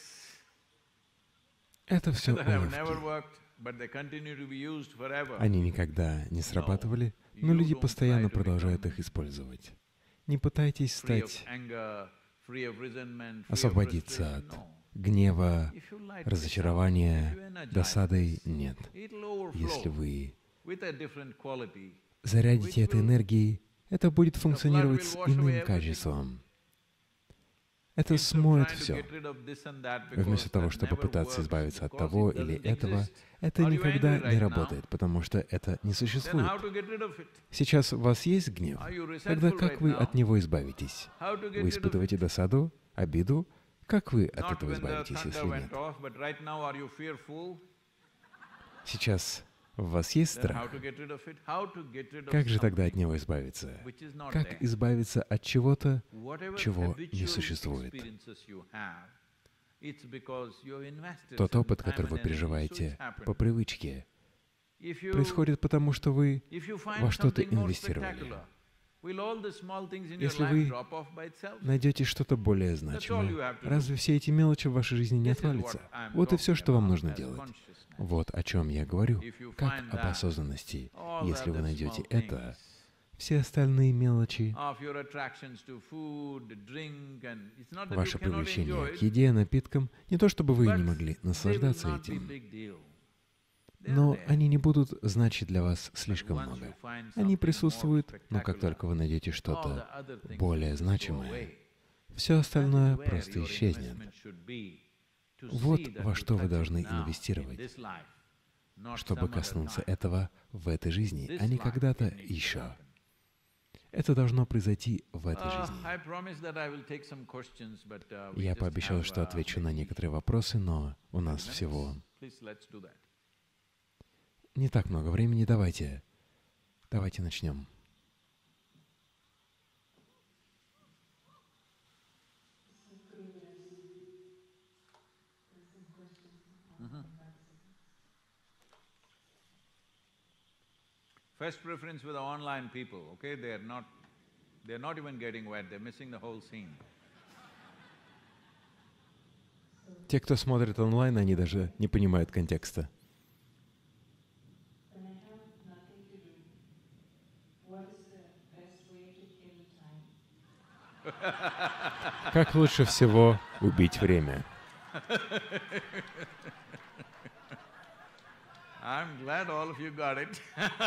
Это все That have уловки. never worked, but they continue to be used forever. Они никогда не срабатывали, но люди постоянно продолжают их использовать. Не пытайтесь Free of стать, anger, free of resentment, free of освободиться от frustration. No. гнева, If you light this up, if разочарования, you energize досады this, нет. it'll Если overflow вы with a different quality. зарядите этой энергией, это будет функционировать с The blood will wash away иным everything. качеством. Это Instead of смоет trying to все. get rid of this and that Вместо because того, that чтобы never попытаться works, избавиться от because того it или doesn't этого, exist. это Are you никогда angry не right работает, потому что это не Then существует. how to get rid of it? Сейчас у вас есть гнев? Are you Тогда resentful как right вы now? от него избавитесь? How to get Вы rid of испытываете досаду, обиду? Как вы от Not этого when the избавитесь, thunder если went нет? off, but right now are you fearful? Сейчас у вас есть Then how страх? to get rid of it? How to get rid of Как же тогда от something него избавиться? which is not Как there? избавиться от чего-то, Whatever чего не habitual существует? experiences you have, it's because you have invested Тот some опыт, time который вы and energy. So переживаете it's happened. по привычке, If you- происходит потому, что вы if you find во что-то something more инвестировали. spectacular, will all the small things in your Если life вы drop off by itself? найдете что-то более you значимое, have to do. разве все эти мелочи в вашей жизни не This is what отвалятся? I'm Вот и все, talking что вам about нужно as делать. consciousness. Вот о чем я говорю, If you как find об that, осознанности. all Если the вы other найдете small это, things все остальные мелочи, of your attractions to food, drink, and it's not that ваше you cannot привлечение enjoy к it, еде, напиткам, не то чтобы вы but не могли they will наслаждаться not be этим, big deal. They're но there. они не будут значить для вас слишком Once много. you find Они something more присутствуют, но как spectacular, только вы найдете all the что-то other things более will just go значимое, away. все That остальное is where просто your исчезнет. investment should be, to Вот see that во you что вы touch it должны now, in инвестировать, this life, not чтобы some other коснуться time. этого в этой жизни, This а не life когда-то it needs to еще. happen. Это должно произойти в этой жизни. I promise that I will take some questions, but we Я just пообещал, have, что отвечу на maybe некоторые вопросы, но у 10 нас minutes. всего Please, let's do that. не так много времени. Давайте начнем. First preference for the online people, okay? They're not even getting wet, they're missing the whole scene. Те, кто смотрит онлайн, они даже не понимают контекста. When I have nothing to do, what is the best way to kill time? Как лучше всего убить время? I'm glad all of you got it.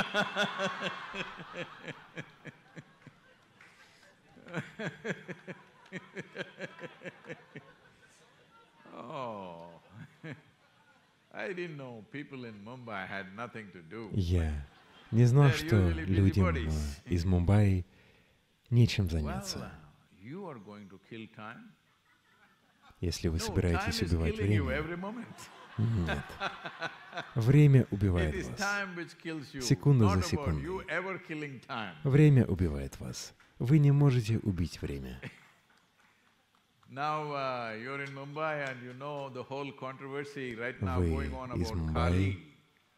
Oh, I didn't know people in Mumbai had nothing to do. Я не знал, They're что usually людям busybodies. из Мумбаи нечем Well, заняться. you are going to kill time? Если вы No, собираетесь time is убивать killing you время, every moment. нет. Время It убивает is вас. time which kills you, Секунда not за about секундой. you ever killing time. Время убивает вас. Вы не можете убить время. Now you're in Mumbai and you know the whole controversy right now Вы going on из about Мумбаи, Kali.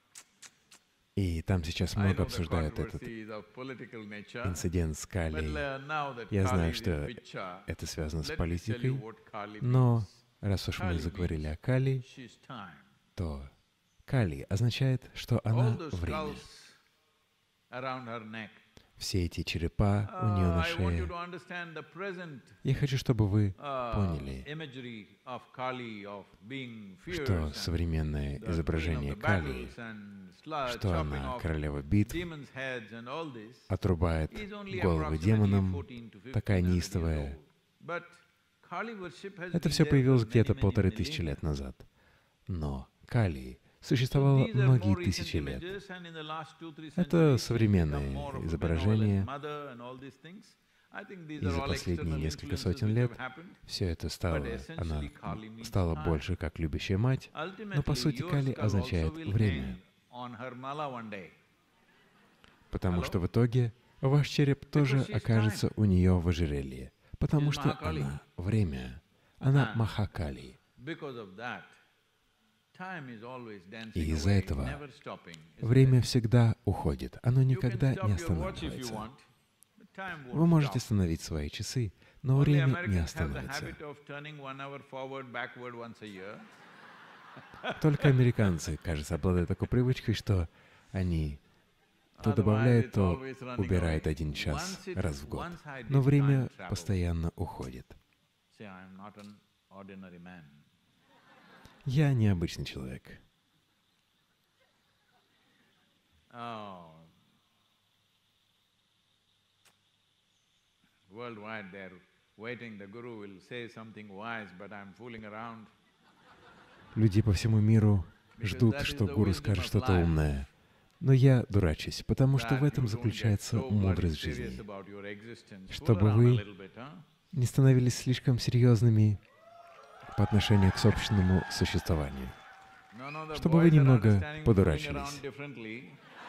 и там сейчас I много know the обсуждают этот controversy is of political nature, инцидент с but Кали. now that Я Kali знаю, is что in picture, это связано с let me tell you политикой, what Kali но means. раз уж мы Kali заговорили means о Кали, she's time. то Кали означает, что All она those время. skulls around her neck. Все эти черепа у нее на I want you шее. to understand the present Я хочу, чтобы вы поняли, imagery of Kali, of being fierce что and современное the queen of изображение the Кали, battles and что chopping она off королева битв, demons' heads and all this отрубает is only головы approximately демонам, 14 to 1500 такая years неистовая. old. But Kali worship has Это been все there появилось for где-то many, many 1500 millennia. лет назад. Но Кали So существовало these are многие more recent тысячи лет. images, and in the last 2-3 Это centuries, it's современное become more of a изображение. benevolent mother and all these things. I think these И are за all последние external несколько influences сотен which лет have happened. все это стало, But она essentially Kali means стала time. больше как любящая мать, но по Ultimately, сути your Кали skull означает also will время, hang on her mala one day. потому Hello? что в итоге ваш череп тоже she's окажется у нее в ожерелье, потому She's что Mahakali. она время, она Ah. Махакали. Because of that, time is always dancing И из-за away, этого never stopping, isn't Время it? всегда уходит, оно You can никогда stop не your watch if you останавливается. want, but time won't Вы можете stop. остановить свои часы, но Only время не Americans have the остановится. habit of turning 1 hour forward, backward once a year. Только американцы, кажется, обладают такой привычкой, что они то Otherwise, добавляют, it's то always running убирают away. 1 час Once раз в год. I Но did время time travel. постоянно уходит. See, I'm not an ordinary man. Я необычный человек. Oh. Worldwide, they're waiting. The Guru will say something wise, but I'm fooling around. Люди по всему миру ждут, that is что the гуру wisdom скажет of что-то life. умное. Но я дурачусь, потому что в That этом you don't get заключается so bloody мудрость serious жизни. about your existence. Fool Чтобы around a вы little bit, huh? не становились слишком серьезными по отношению к собственному существованию. No, the Чтобы вы boys are немного understanding fooling подурачились. around differently.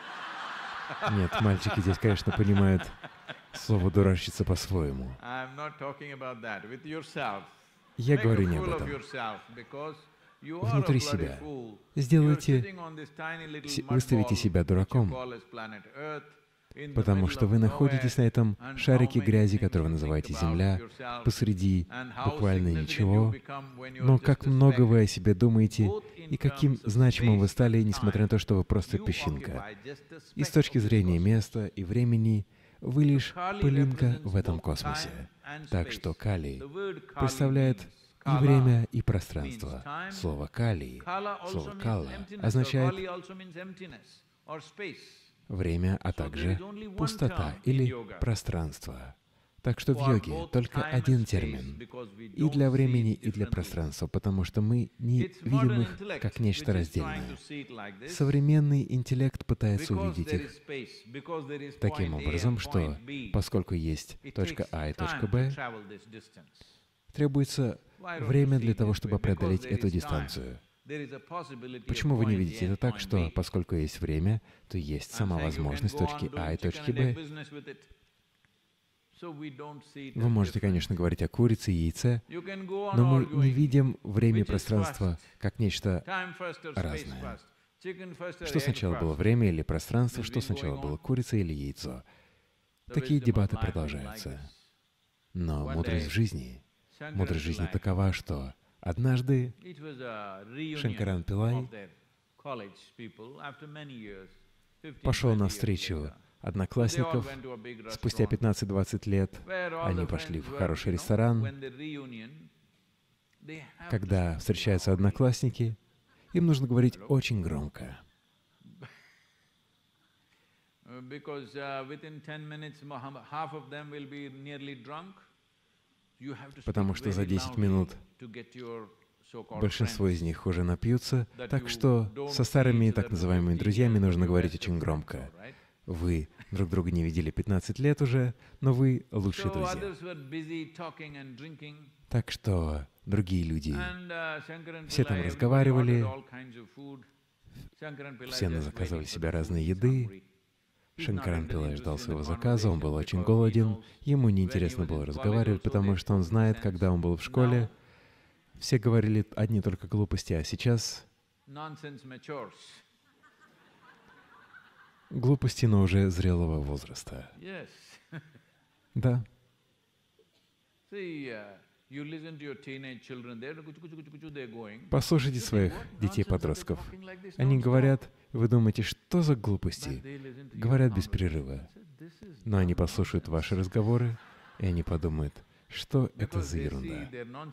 Нет, мальчики здесь, конечно, понимают слово «дурачиться» по-своему. I'm not talking about that. With yourself. Я Make говорю a не об fool of этом. yourself because you are a Внутри bloody себя. fool. Сделайте, You're sitting on this tiny little mud выставите ball себя which you дураком, call as planet Earth, in the потому middle что of вы nowhere, находитесь на этом and шарике how many грязи, things который вы you называете think Земля, about yourself, посреди and how буквально significant you ничего, become when you're но just как a много speck. вы о себе думаете Both in и каким terms of значимым вы space стали, and несмотря на то, что вы просто You песчинка. occupy just a И с speck точки of this зрения cosmos. места и времени вы лишь Kali пылинка represents в этом both космосе. time and Так space. что Кали The word Kali представляет means и Kala время, и means пространство. time. Слово «Кали», Kala also слово means «кала» emptiness, or означает Kali also means emptiness or space. время, а So there также is only one пустота term in или yoga пространство. Так что в for йоге both только time and один space, термин because we и don't для see времени, it и для differently. пространства, потому что мы не It's видим modern их intellect как нечто which is trying раздельное. to see it like this. Современный интеллект пытается Because увидеть there их is space, because there is таким point A образом, and что point B, поскольку есть it точка takes А и точка time to Б, travel this distance. требуется Why don't you время see для it того, this чтобы way? Because преодолеть there эту is time. дистанцию. There is a possibility of Почему вы не point видите A and это так, point что B? поскольку есть время, то есть I'm сама saying you can возможность go точки on А doing и точки chicken and egg Б? business with it. So we don't see it Вы as можете, different. конечно, говорить о курице и яйце, You can go on но мы arguing не видим время и which is пространство first, как нечто time first or space разное. first, chicken first or Что egg сначала first. было время или пространство, It's что been сначала going было on. курица или яйцо. The Такие wisdom of дебаты life is like продолжаются. this. Но One мудрость day, в жизни, Shankaran мудрость жизни Pillai, такова, что однажды it was a reunion Шанкаран Пиллай of their college people after many years, 15, пошел 20 years навстречу later. They all одноклассников. went to a big Спустя restaurant 15-20 лет where all они the пошли friends в were, хороший you know, ресторан. when they reunion, they have to Когда speak встречаются loudly. одноклассники, им нужно говорить очень громко, Because within 10 minutes, half of them will be nearly drunk. You have to потому speak что за very 10 loudly минут to get your so-called большинство friends. из них уже напьются, That так you что don't со see старыми each так other for называемыми 15 друзьями years, нужно you're говорить best очень of friends, громко. all right? Вы друг друга не видели 15 лет уже, но вы лучшие So друзья. others were busy talking and drinking. Так что другие люди все там разговаривали, все заказывали себе разные еды. Шанкаран Пиллай ждал своего заказа, он был очень голоден, ему неинтересно было разговаривать, потому что он знает, когда он был в школе, все говорили одни только глупости, а сейчас глупости, но уже зрелого возраста. Да. Послушайте своих детей-подростков. Они говорят, вы думаете, что за глупости? Говорят без перерыва. Но они послушают ваши разговоры, и они подумают, что это за ерунда.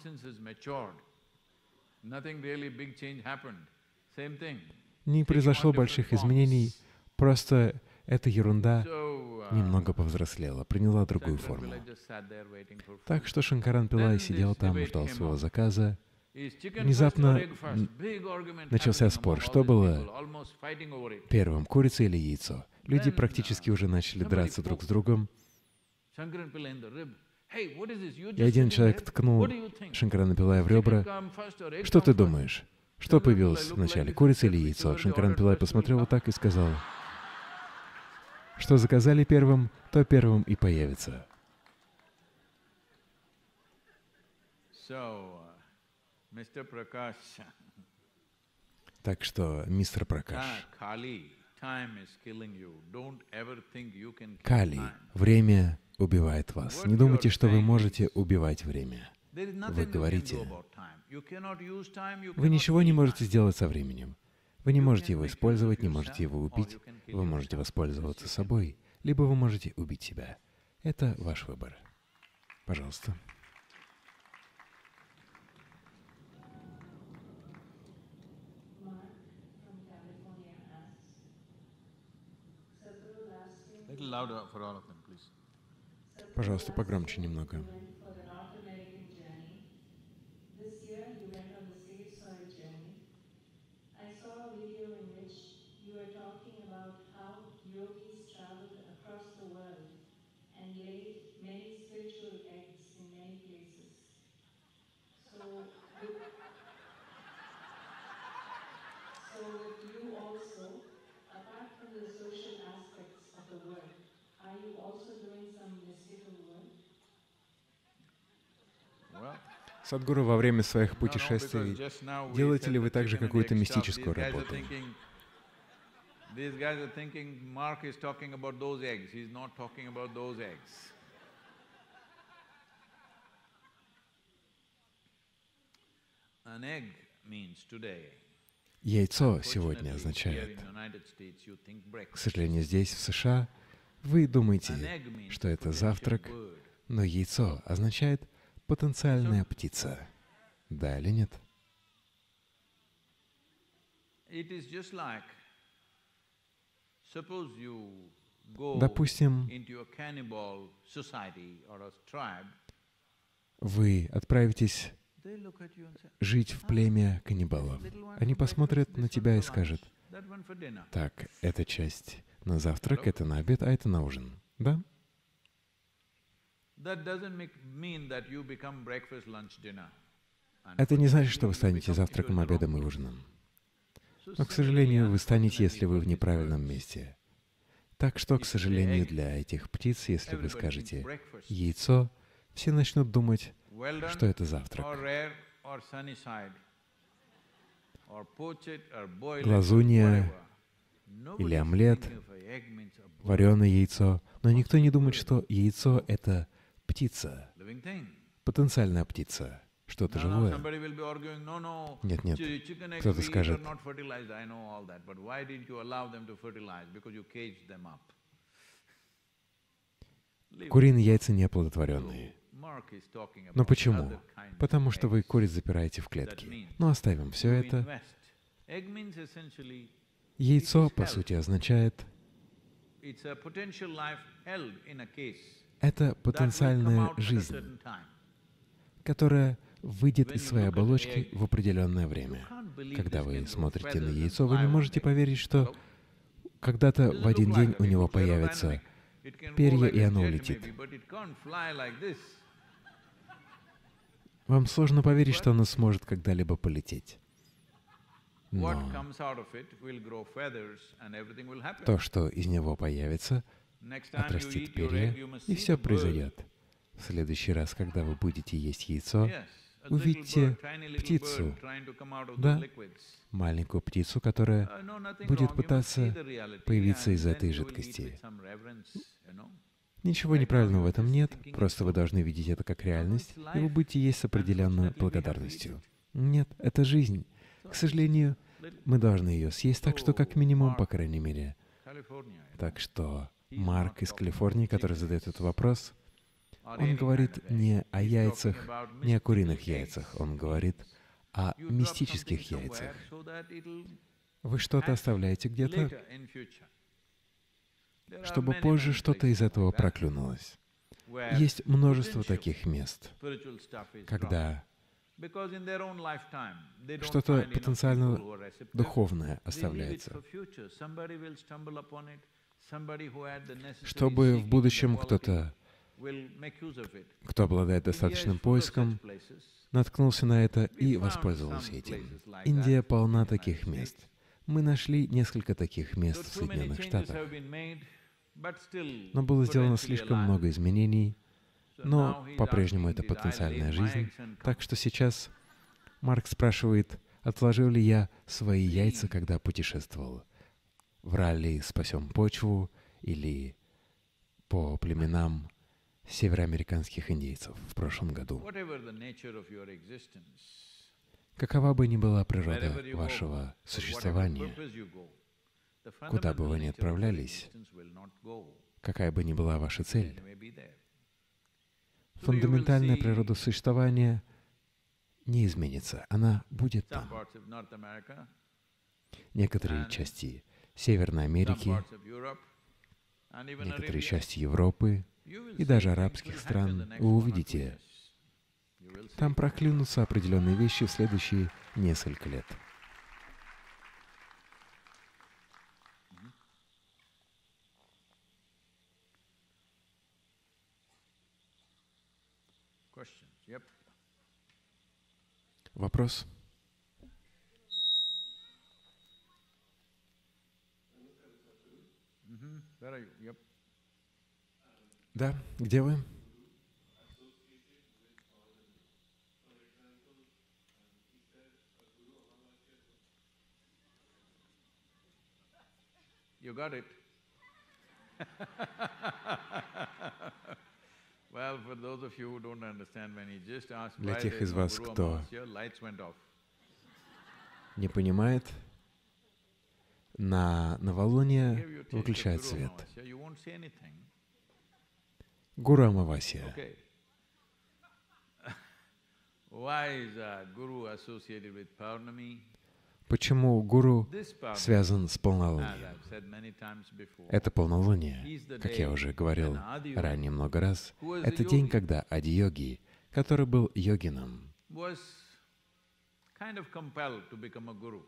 Не произошло больших изменений, просто эта ерунда немного повзрослела, приняла другую форму. Так что Шанкаран Пиллай сидел там, ждал своего заказа. Внезапно начался спор, что было первым, курица или яйцо. Люди практически уже начали драться друг с другом. И один человек ткнул Шанкарана Пиллая в ребра. «Что ты думаешь? Что появилось вначале, курица или яйцо?» Шанкаран Пиллай посмотрел вот так и сказал: «Что заказали первым, то первым и появится». Так что, мистер Пракаш, Кали, время убивает вас. Не думайте, что вы можете убивать время. Вы говорите, вы ничего не можете сделать со временем. Вы не можете его использовать, не можете его убить. Вы можете воспользоваться собой, либо вы можете убить себя. Это ваш выбор. Пожалуйста. Пожалуйста, погромче немного. Садхгуру, во время своих путешествий делаете ли вы также какую-то мистическую работу? Яйцо сегодня означает, к сожалению, здесь, в США, вы думаете, что это завтрак, но яйцо означает потенциальная птица. Да или нет? Допустим, вы отправитесь жить в племя каннибалов. Они посмотрят на тебя и скажут: так, эта часть на завтрак, это на обед, а это на ужин. Да? Это не значит, что вы станете завтраком, обедом и ужином. Но, к сожалению, вы станете, если вы в неправильном месте. Так что, к сожалению, для этих птиц, если вы скажете «яйцо», все начнут думать, что это завтрак. Глазунья или омлет, вареное яйцо. Но никто не думает, что яйцо — это птица, потенциальная птица, что-то живое. Нет, нет. Кто-то скажет: куриные яйца не оплодотворенные. Но почему? Потому что вы куриц запираете в клетки. Но оставим все это. Яйцо, по сути, означает, это потенциальная жизнь, которая выйдет из своей оболочки в определенное время. Когда вы смотрите на яйцо, вы не можете поверить, что когда-то в один день у него появятся перья, и оно улетит. Вам сложно поверить, что оно сможет когда-либо полететь. Но то, что из него появится, отрастит перья, и все произойдет. В следующий раз, когда вы будете есть яйцо, увидите птицу, да, маленькую птицу, которая будет пытаться появиться из этой жидкости. Ничего неправильного в этом нет, просто вы должны видеть это как реальность, и вы будете есть с определенной благодарностью. Нет, это жизнь. К сожалению, мы должны ее съесть, так что как минимум, по крайней мере. Так что Марк из Калифорнии, который задает этот вопрос, он говорит не о яйцах, не о куриных яйцах, он говорит о мистических яйцах. Вы что-то оставляете где-то, чтобы позже что-то из этого проклюнулось. Есть множество таких мест, когда что-то потенциально духовное оставляется, чтобы в будущем кто-то, кто обладает достаточным поиском, наткнулся на это и воспользовался этим. Индия полна таких мест. Мы нашли несколько таких мест в Соединенных Штатах. Но было сделано слишком много изменений, но по-прежнему это потенциальная жизнь. Так что сейчас Марк спрашивает, отложил ли я свои яйца, когда путешествовал в ралли «Спасем почву» или по племенам североамериканских индейцев в прошлом году. Какова бы ни была природа вашего существования, куда бы вы ни отправлялись, какая бы ни была ваша цель, фундаментальная природа существования не изменится, она будет там. Некоторые части Северной Америки, некоторые части Европы и даже арабских стран, вы увидите, там проклюнутся определенные вещи в следующие несколько лет. Вопрос? Да, где вы? You got it. Well, for those of you who don't understand, when he just asked Для why тех there из is no вас, Guru кто Amavasya, lights went off. не понимает, на новолуние Here you take the выключает Guru свет. Amavasya, you won't say anything. Гуру Амавасия. Okay. Why is Guru associated with Purnami? Почему гуру This Purnami, связан с as полнолунием? I've said many times before, Это полнолуние, как я уже говорил ранее много раз, это день, когда Ади-йоги, который был йогином, was kind of compelled to become a guru.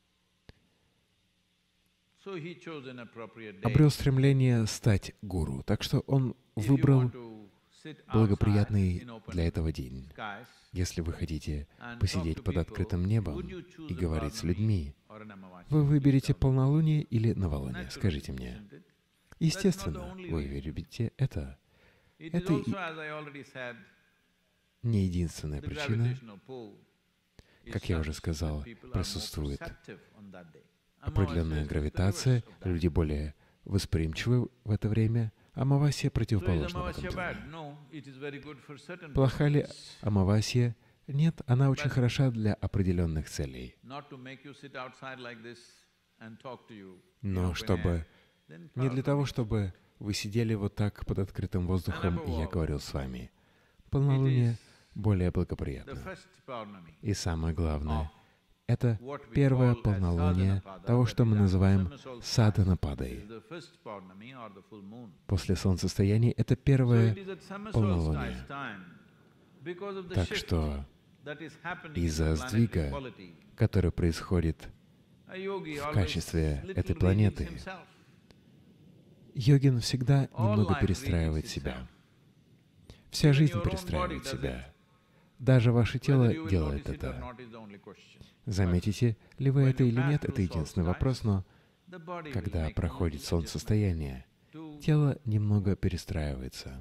So he chose an appropriate day. обрел стремление стать гуру, так что он If you выбрал want to sit outside благоприятный in open для этого день. skies Если вы хотите and talk посидеть to под people, открытым небом would you choose и a говорить с Purnami людьми, or an Amavasya? вы выберете Please tell me. полнолуние или новолуние? Naturally, Скажите мне. isn't it? Естественно, That's not the only вы reason. выберете это. It is Это also, as I already said, не единственная the причина. gravitational pull is Как я уже such сказал, that people are more присутствует perceptive on that day. определенная Amavasya is the гравитация, reverse of that. люди более восприимчивы в это время, Амавасия So is противоположна в этом Amavasya плане. bad? No, it is very good for certain Плоха ли purposes. Амавасия? Нет, она очень хороша для определенных целей. Not to make you sit outside like this and talk to you in Но open чтобы air. Then не для того, Purnami. чтобы вы сидели вот так под открытым воздухом, и я говорил с вами. It Полнолуние is более the благоприятно. first Purnami И самое главное, of это what we первое call as полнолуние Sadhanapada, того, that что мы is называем after summer solstice. This саданападой. is the first Purnami or the full moon. После солнцестояния это So первое it is at summer полнолуние. solstice time, because of the Так shift что that is happening in the из-за planetary сдвига, quality, который происходит a yogi в always качестве little этой reaches планеты, himself. йогин всегда All немного life перестраивает reaches себя. itself. Вся Even жизнь your own body перестраивает does себя. даже ваше тело делает это. Заметите ли вы это или нет, это единственный вопрос, но когда проходит солнцестояние, тело немного перестраивается,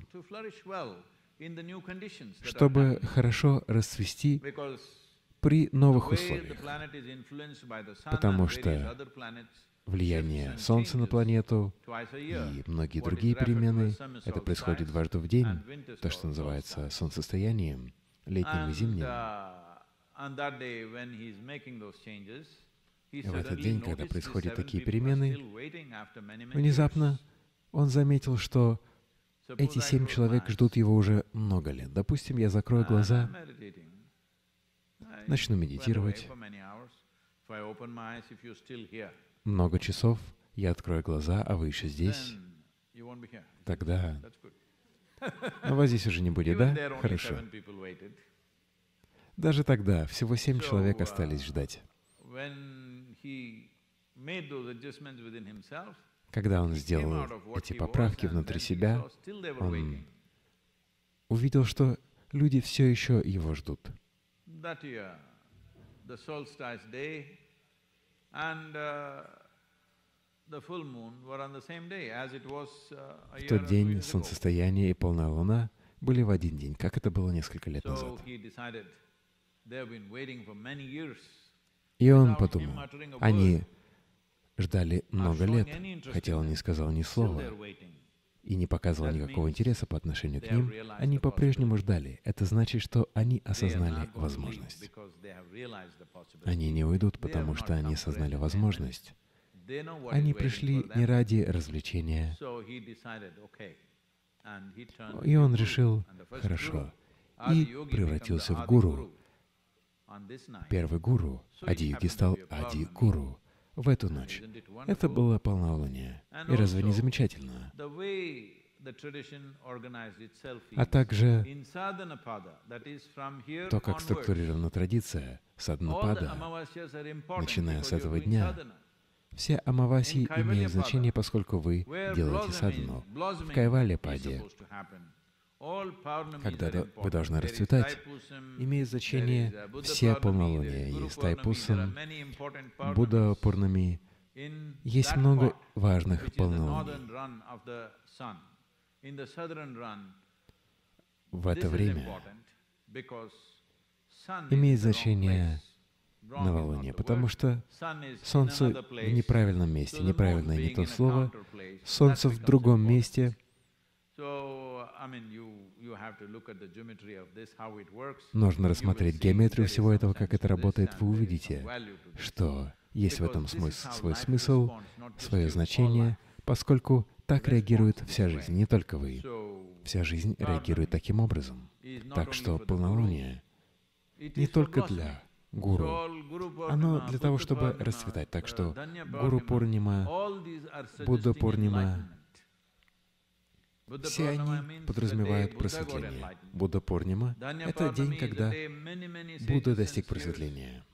чтобы хорошо расцвести при новых условиях, потому что влияние Солнца на планету и многие другие перемены, это происходит дважды в день, то, что называется солнцестоянием, летним и зимним. И в этот день, когда происходят такие перемены, внезапно он заметил, что эти 7 человек ждут его уже много лет. Допустим, я закрою глаза, начну медитировать. Много часов я открою глаза, а вы еще здесь. Тогда... Но вас здесь уже не будет, да? Хорошо. Даже тогда всего 7 человек остались ждать. Когда он сделал эти поправки внутри себя, он увидел, что люди все еще его ждут. В тот день солнцестояние и полная луна были в один день, как это было несколько лет назад. И он подумал, они ждали много лет, хотя он не сказал ни слова и не показывал никакого интереса по отношению к ним, они по-прежнему ждали. Это значит, что они осознали возможность. Они не уйдут, потому что они осознали возможность. Они пришли не ради развлечения. И он решил, хорошо, и превратился в гуру. Первый гуру, Ади-йоги, стал Ади-гуру в эту ночь. Это было полнолуние. И разве не замечательно? А также то, как структурирована традиция Саданапада, начиная с этого дня, все амавасии имеют значение, поскольку вы делаете садхану. В Кайвалья-паде, когда вы должны расцветать, имеет значение все полнолуния. Есть Тайпусам, Будда Пурнами. Есть много важных полнолуний. В это время имеет значение новолуние, потому что Солнце в неправильном месте, неправильное не то слово, Солнце в другом месте. Нужно рассмотреть геометрию всего этого, как это работает, вы увидите, что есть в этом свой смысл, свое значение, поскольку так реагирует вся жизнь, не только вы. Вся жизнь реагирует таким образом. Так что полнолуние не только для гуру, оно для того, чтобы расцветать. Так что Гуру Пурнима, Будда Пурнима, все они подразумевают просветление. Будда Пурнима — это день, когда Будда достиг просветления.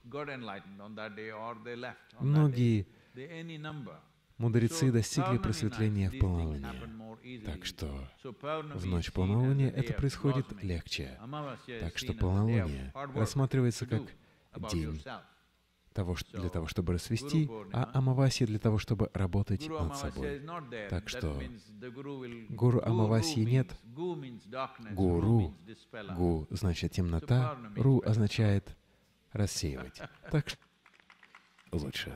Многие мудрецы достигли просветления в полнолуние. Так что в ночь полнолуния это происходит легче. Так что полнолуние рассматривается как день для того, чтобы расцвести, а амавасия для того, чтобы работать над собой. Так что гуру амавасии нет. Гуру, гу значит темнота, ру означает рассеивать. Так что лучше.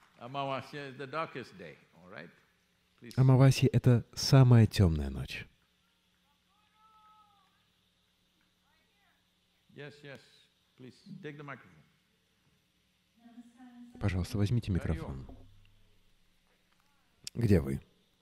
Амавасия — это самая темная ночь. Пожалуйста, возьмите микрофон. Где вы?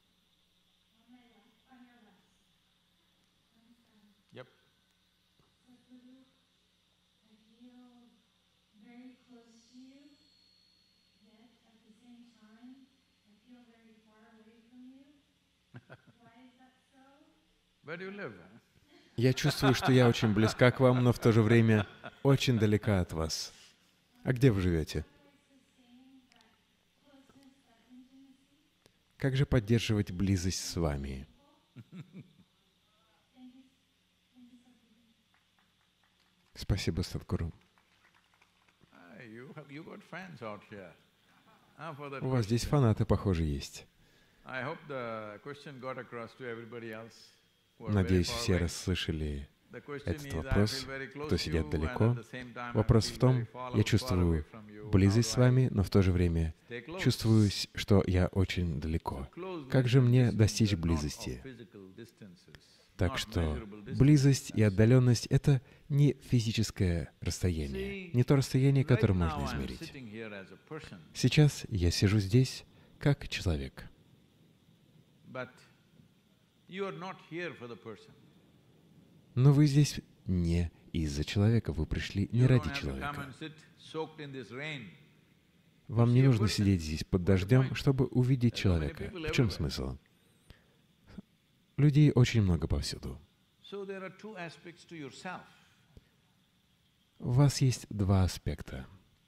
Я чувствую, что я очень близка к вам, но в то же время очень далека от вас. А где вы живете? Как же поддерживать близость с вами? Спасибо, Садхгуру. У вас здесь фанаты, похоже, есть. Надеюсь, все расслышали этот вопрос, кто сидят далеко. Вопрос в том, я чувствую близость с вами, но в то же время чувствую, что я очень далеко. Как же мне достичь близости? Так что близость и отдаленность — это не физическое расстояние, не то расстояние, которое можно измерить. Сейчас я сижу здесь как человек. Но вы здесь не из-за человека, вы пришли не ради человека. Вам не нужно сидеть здесь под дождем, чтобы увидеть человека. В чем смысл? Людей очень много повсюду. У вас есть два аспекта.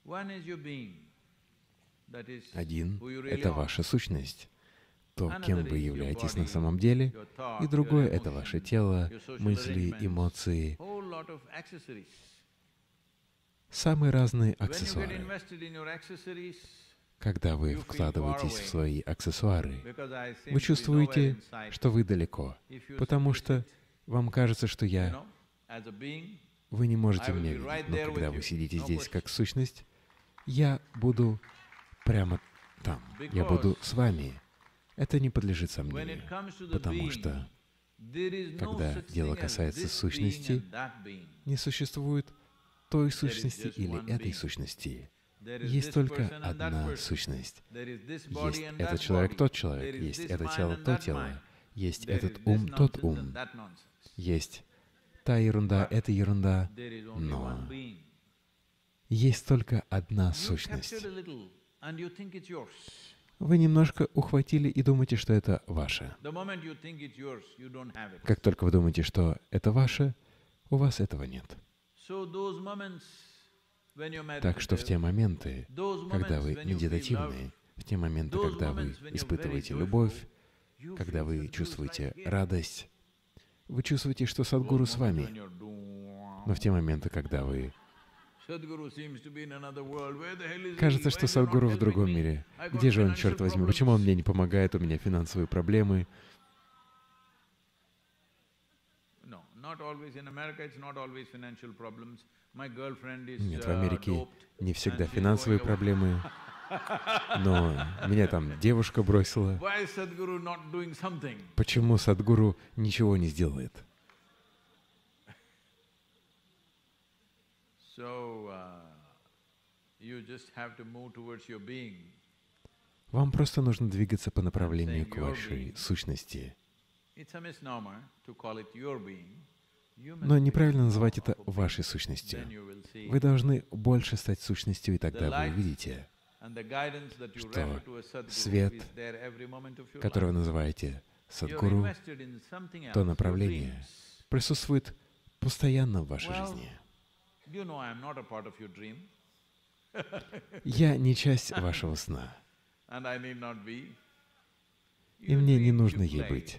Один — это ваша сущность, то, кем вы являетесь на самом деле, и другое — это ваше тело, мысли, эмоции, самые разные аксессуары. Когда вы вкладываетесь в свои аксессуары, вы чувствуете, что вы далеко, потому что вам кажется, что вы не можете меня видеть, но когда вы сидите здесь как сущность, я буду прямо там, я буду с вами. Это не подлежит сомнению, потому что, когда дело касается сущности, не существует той сущности или этой сущности. Есть только одна сущность. Есть этот человек, тот человек, есть это тело, то тело, есть этот ум, тот ум, есть та ерунда, эта ерунда, но есть только одна сущность. Вы немножко ухватили и думаете, что это ваше. Как только вы думаете, что это ваше, у вас этого нет. Так что в те моменты, когда вы медитативны, в те моменты, когда вы испытываете любовь, когда вы чувствуете радость, вы чувствуете, что Садхгуру с вами. Но в те моменты, когда вы... Кажется, что Садхгуру в другом мире. Где же он, черт возьми? Почему он мне не помогает? У меня финансовые проблемы. Нет, в Америке не всегда финансовые проблемы, но меня там девушка бросила. Почему Садхгуру ничего не сделает? Вам просто нужно двигаться по направлению к вашей сущности. Но неправильно называть это вашей сущностью. Вы должны больше стать сущностью, и тогда вы увидите, что свет, который вы называете Садхгуру, то направление, присутствует постоянно в вашей жизни. Я не часть вашего сна, и мне не нужно ей быть.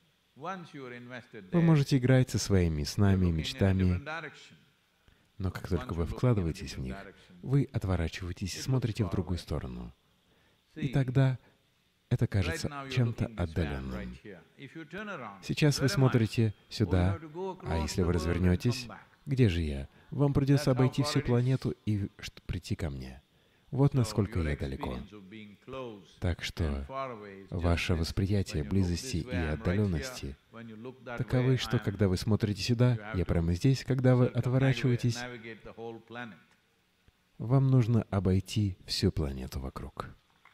Вы можете играть со своими снами, мечтами, но как только вы вкладываетесь в них, вы отворачиваетесь и смотрите в другую сторону. И тогда это кажется чем-то отдаленным. Сейчас вы смотрите сюда, а если вы развернетесь, где же я? Вам придется обойти всю планету и прийти ко мне. Вот насколько я далеко. Так что ваше восприятие близости и отдаленности таковы, что когда вы смотрите сюда, я прямо здесь, когда вы отворачиваетесь, вам нужно обойти всю планету вокруг.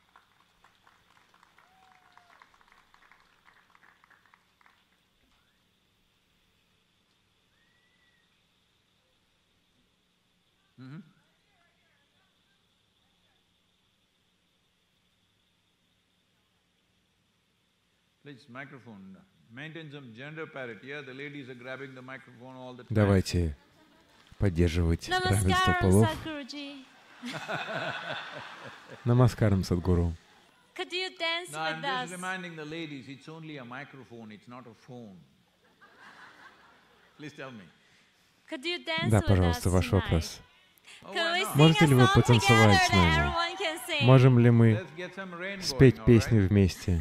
Давайте поддерживать равенство полов. Намаскарам, Садхгуру. Could you dance No, I'm with just us? reminding the ladies, it's only a microphone, it's not a phone. Please tell me. Да, пожалуйста, ваш вопрос. Можете ли вы потанцевать с нами? Можем ли мы спеть песню вместе?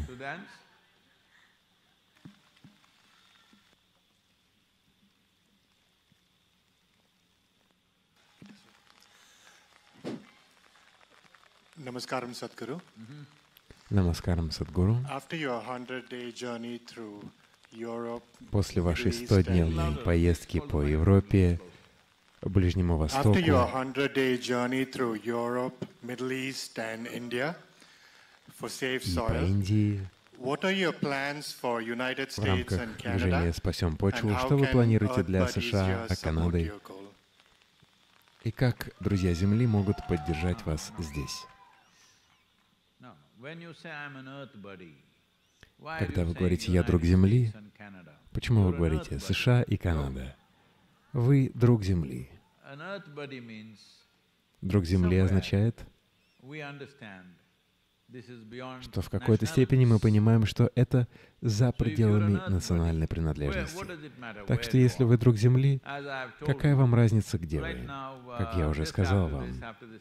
Namaskaram, Sadhguru. Намаскарам, Садгуру. After your 100-day journey through Europe, После вашей 100-дневной поездки по Европе, Ближнему Востоку after your 100-day journey through Europe, Middle East and India for safe и по soil, Индии, what are your plans for United в States рамках and движения Canada? «Спасем And почву», how что вы can планируете Earth для Buddies США, here support Канады, your goal? и как друзья Земли могут поддержать вас здесь? Когда вы говорите «я друг Земли», почему вы говорите «США и Канада»? Вы друг Земли. Друг Земли означает, что в какой-то степени мы понимаем, что это за пределами национальной принадлежности. Так что если вы друг Земли, какая вам разница, где вы? Как я уже сказал вам,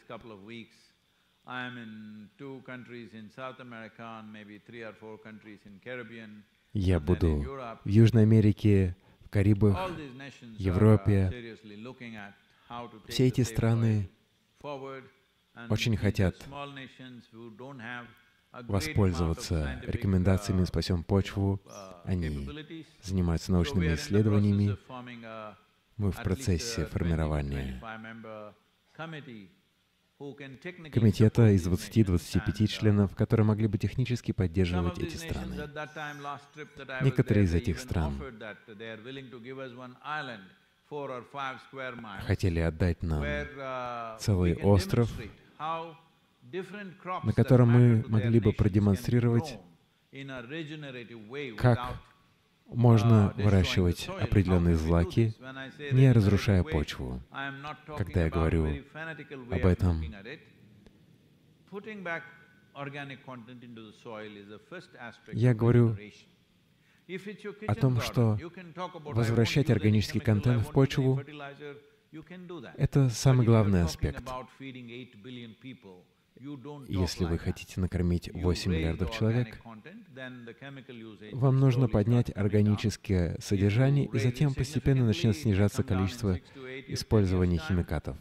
я буду в Южной Америке, в Карибах, Европе. Все эти страны очень хотят воспользоваться рекомендациями «Спасем почву». Они занимаются научными исследованиями. Мы в процессе формирования комитета из 20-25 членов, которые могли бы технически поддерживать эти страны. Некоторые из этих стран хотели отдать нам целый остров, на котором мы могли бы продемонстрировать, как можно выращивать определенные злаки, не разрушая почву. Когда я говорю об этом, я говорю о том, что возвращать органический контент в почву — это самый главный аспект. Если вы хотите накормить 8 миллиардов человек, вам нужно поднять органическое содержание, и затем постепенно начнет снижаться количество использования химикатов.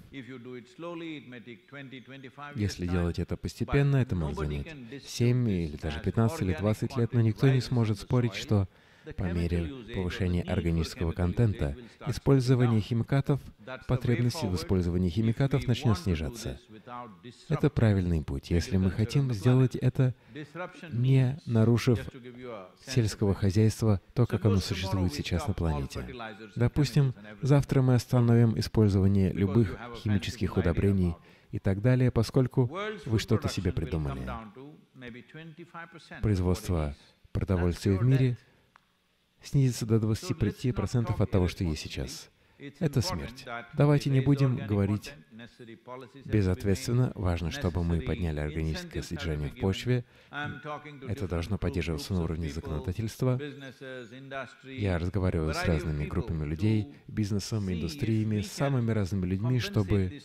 Если делать это постепенно, это может занять 7 или даже 15 или 20 лет, но никто не сможет спорить, что по мере повышения органического контента использование химикатов, потребность в использовании химикатов начнет снижаться. Это правильный путь. Если мы хотим сделать это, не нарушив сельского хозяйства, то, как оно существует сейчас на планете. Допустим, завтра мы остановим использование любых химических удобрений и так далее, поскольку вы что-то себе придумали. Производство продовольствия в мире снизится до 25% от того, что есть сейчас. Это смерть. Давайте не будем говорить безответственно. Важно, чтобы мы подняли органическое содержание в почве. Это должно поддерживаться на уровне законодательства. Я разговариваю с разными группами людей, бизнесом, индустриями, с самыми разными людьми, чтобы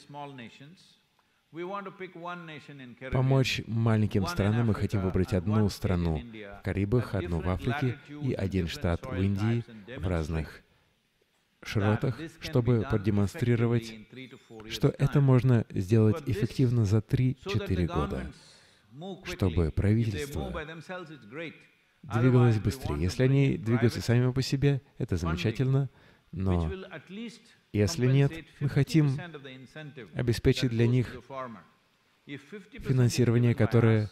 помочь маленьким странам. Мы хотим выбрать одну страну в Карибах, одну в Африке и один штат в Индии в разных широтах, чтобы продемонстрировать, что это можно сделать эффективно за 3-4 года, чтобы правительство двигалось быстрее. Если они двигаются сами по себе, это замечательно, но если нет, мы хотим обеспечить для них финансирование, которое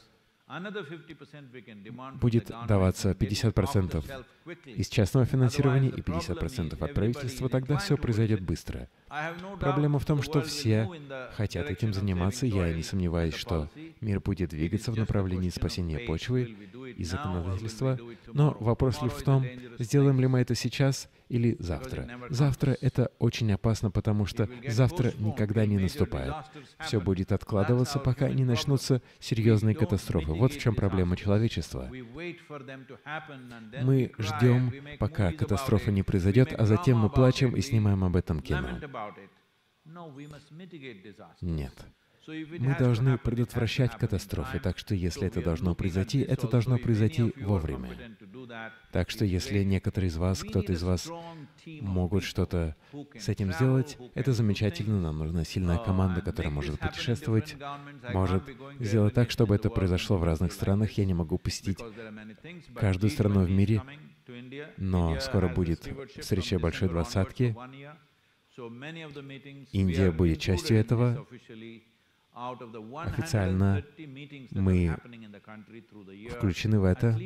будет даваться 50% из частного финансирования и 50% от правительства, тогда все произойдет быстро. Проблема в том, что все хотят этим заниматься. Я не сомневаюсь, что Мир будет двигаться в направлении спасения почвы и законодательства, но вопрос лишь в том, сделаем ли мы это сейчас или завтра. Завтра — это очень опасно, потому что завтра никогда не наступает. Все будет откладываться, пока не начнутся серьезные катастрофы. Вот в чем проблема человечества. Мы ждем, пока катастрофа не произойдет, а затем мы плачем и снимаем об этом кино. Нет. Мы должны предотвращать катастрофы, так что если это должно произойти вовремя. Так что если некоторые из вас, кто-то из вас могут что-то с этим сделать, это замечательно, нам нужна сильная команда, которая может путешествовать, может сделать так, чтобы это произошло в разных странах. Я не могу посетить каждую страну в мире, но скоро будет встреча Большой Двадцатки. Индия будет частью этого. Официально мы включены в это.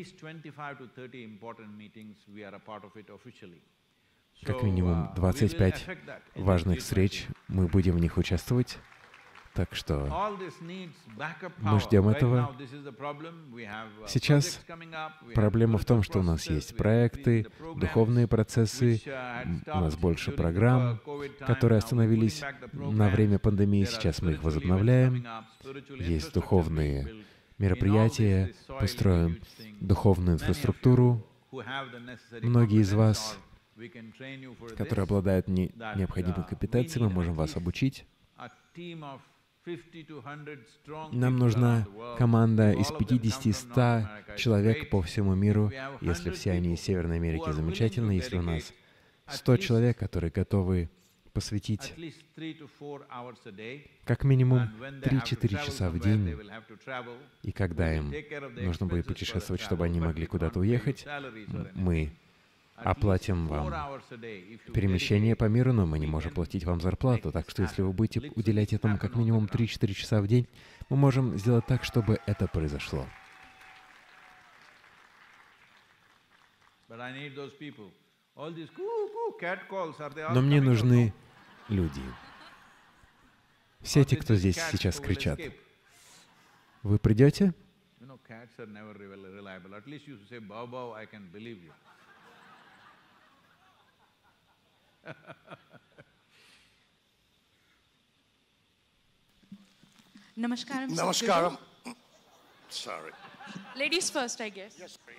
Как минимум 25 важных встреч, мы будем в них участвовать. Так что мы ждем этого. Сейчас проблема в том, что у нас есть проекты, духовные процессы, у нас больше программ, которые остановились на время пандемии, сейчас мы их возобновляем. Есть духовные мероприятия, построим духовную инфраструктуру. Многие из вас, которые обладают необходимой компетенцией, мы можем вас обучить. Нам нужна команда из 50-100 человек по всему миру. Если все они из Северной Америки, замечательно. Если у нас 100 человек, которые готовы посвятить как минимум 3-4 часа в день, и когда им нужно будет путешествовать, чтобы они могли куда-то уехать, мы оплатим вам перемещение по миру, но мы не можем платить вам зарплату. Так что если вы будете уделять этому как минимум 3-4 часа в день, мы можем сделать так, чтобы это произошло. Но мне нужны люди. Все те, кто здесь сейчас кричат. Вы придете? Namaskaram. Namaskaram. Sorry. Ladies first, I guess.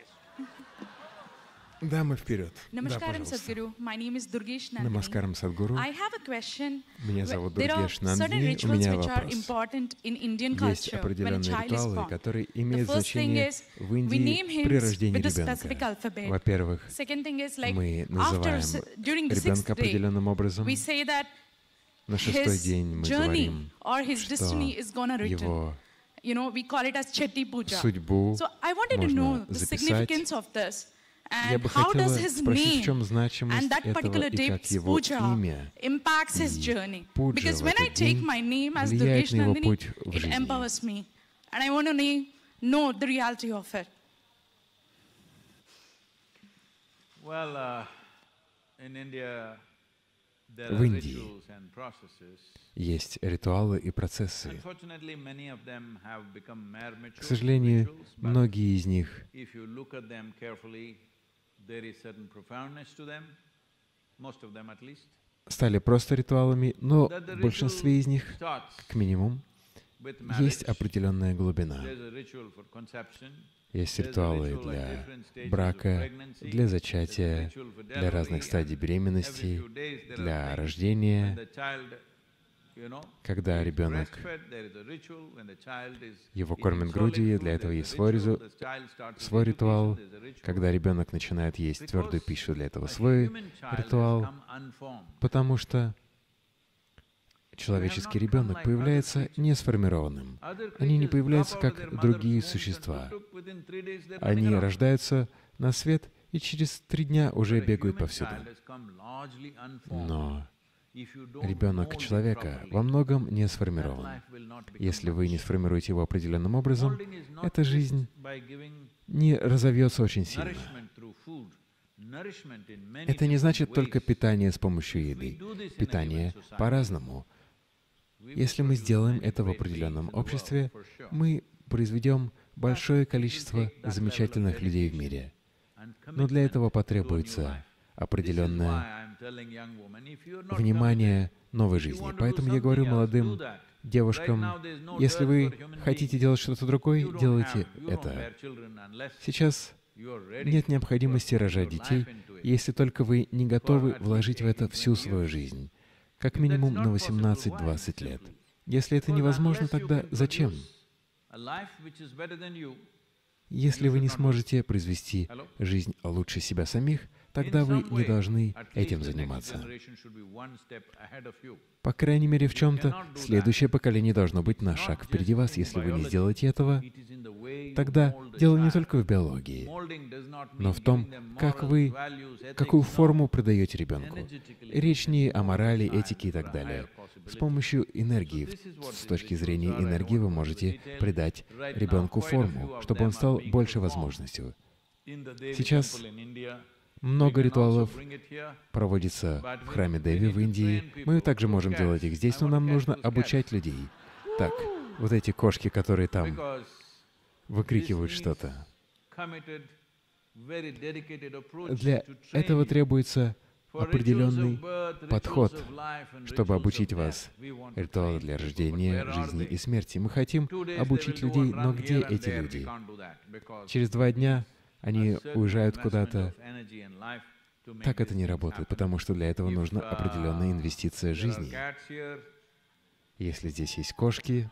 Дамы вперед. Namaskaram, Sadhguru. My name is Durgesh Nandini. Намаскарам, Садгуру. I have a question. Меня зовут There are Дургеш certain Нандини. У rituals меня which are вопрос. important in Indian Есть culture when a определенные child is ритуалы, born. которые The имеют first thing значение is в we Индии name при him рождении with a specific ребенка. alphabet. Во-первых, Second thing is like мы after называем during the ребенка sixth day, определенным образом. we say that На шестой his день мы journey говорим, or his что destiny is gonna written. его You know, we call it as Chetty Puja. судьбу So I wanted to know можно the записать. significance of this. Я And бы how хотела does his спросить, в чем name значимость and that этого particular и как day's его puja имя impacts his и journey? пуджа Because в when I этот take день my name as влияет Durgesh на его Nandini, путь в it жизни. empowers me. And I want to know the reality of it. Well, in India, there В are Индии rituals and processes. есть ритуалы и процессы. Unfortunately, many of them have become mere К rituals, сожалению, but многие из них if you look at them carefully, there is certain profoundness to them, most of them at least. стали просто ритуалами, но That the в большинстве из них, ritual starts как минимум, with есть marriage. определенная глубина. There's a ritual for conception. Есть There's a ритуалы ritual at для different stages of брака, pregnancy. для There's a зачатия, ritual for для разных delivery. стадий And беременности, every few days there are для things. When рождения. the child, you know, Когда is ребенок, breastfed, there is a ritual. When the child is его eating кормят solid грудью, food, для этого there's a есть свой, ritual. The child starts with свой education, ритуал. there's a ritual. Когда ребенок начинает есть твердую Because пищу, для этого a свой human child has ритуал, come unformed. потому что человеческий ребенок появляется несформированным. Other Они не creatures появляются drop out of как their другие mother's womb and существа. within 3 days they're running Они around. рождаются на свет и через 3 дня уже But a бегают human повсюду. child has come largely unformed. Но If you don't ребенок mold it человека properly, во многом не that сформирован. life will not become Если вы не much. сформируете его определенным образом, Molding is not эта just жизнь by giving не разовьется очень сильно. nourishment through food. Nourishment in many Это не different значит только ways. питание с помощью We еды. do this in a given Питание society. по-разному. Если мы сделаем это в определенном обществе, мы произведем большое количество замечательных людей в мире. Но для этого потребуется определенное внимание новой жизни. Поэтому я говорю молодым девушкам, если вы хотите делать что-то другое, делайте это. Сейчас нет необходимости рожать детей, если только вы не готовы вложить в это всю свою жизнь, как минимум на 18-20 лет. Если это невозможно, тогда зачем? Если вы не сможете произвести жизнь лучше себя самих, тогда вы не должны этим заниматься. По крайней мере, в чем-то следующее поколение должно быть на шаг впереди вас. Если вы не сделаете этого, тогда дело не только в биологии, но в том, какую форму придаете ребенку. Речь не о морали, этике и так далее. С помощью энергии, с точки зрения энергии, вы можете придать ребенку форму, чтобы он стал большей возможностью. Сейчас много ритуалов проводится в храме Деви в Индии. Мы также можем делать их здесь, но нам нужно обучать людей. Так, вот эти кошки, которые там выкрикивают что-то. Для этого требуется определенный подход, чтобы обучить вас ритуалу для рождения, жизни и смерти. Мы хотим обучить людей, но где эти люди? Через 2 дня они уезжают куда-то. Так это не работает, потому что для этого нужна определенная инвестиция жизни. Если здесь есть кошки,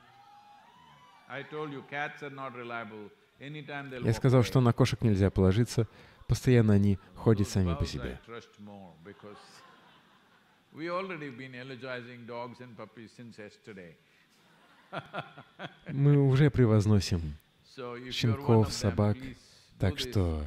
я сказал, что на кошек нельзя положиться, постоянно они ходят сами по себе. Мы уже превозносим щенков, собак, так что,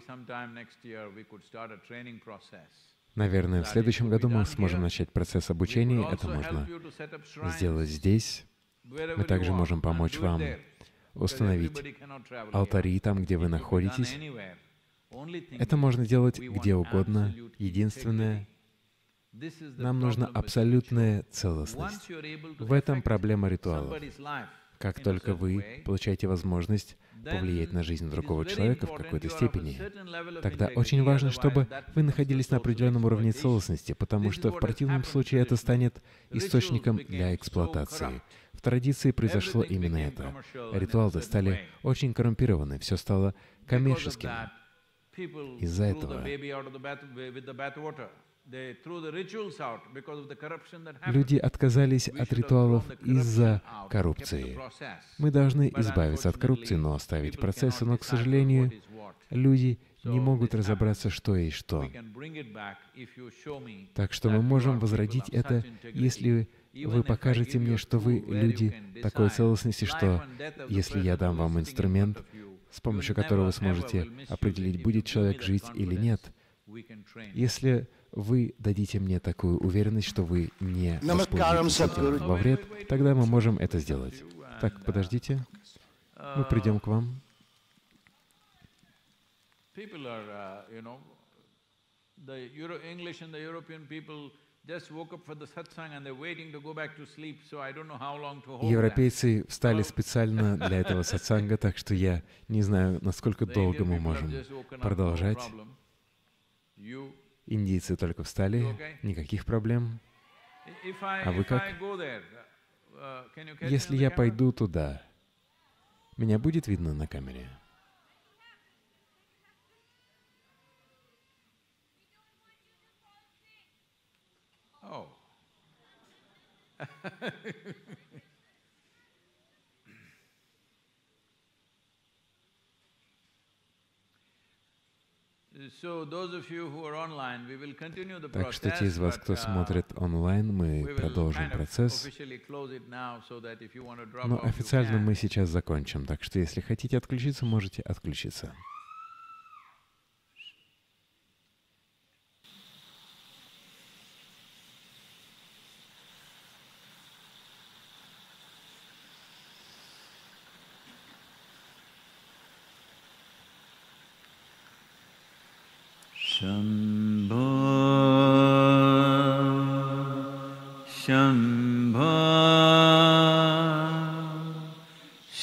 наверное, в следующем году мы сможем начать процесс обучения. Это можно сделать здесь. Мы также можем помочь вам установить алтари там, где вы находитесь. Это можно делать где угодно. Единственное, нам нужна абсолютная целостность. В этом проблема ритуалов. Как только вы получаете возможность повлиять на жизнь другого человека в какой-то степени, тогда очень важно, чтобы вы находились на определенном уровне целостности, потому что в противном случае это станет источником для эксплуатации. В традиции произошло именно это. Ритуалы стали очень коррумпированы, все стало коммерческим. Из-за этого люди отказались от ритуалов из-за коррупции. Мы должны избавиться от коррупции, но оставить процессы, но, к сожалению, люди не могут разобраться, что есть что. Так что мы можем возродить это, если вы покажете мне, что вы люди такой целостности, что если я дам вам инструмент, с помощью которого вы сможете определить, будет человек жить или нет, если вы дадите мне такую уверенность, что вы не воспользуетесь этим во вред, тогда мы можем это сделать. Так, подождите. Мы придем к вам. Европейцы встали специально для этого сатсанга, так что я не знаю, насколько долго мы можем продолжать. Индийцы только встали, никаких проблем. А вы как? Если я пойду туда, меня будет видно на камере? Так что те из вас, кто смотрит онлайн, мы продолжим процесс. Но официально мы сейчас закончим, так что если хотите отключиться, можете отключиться. Shambho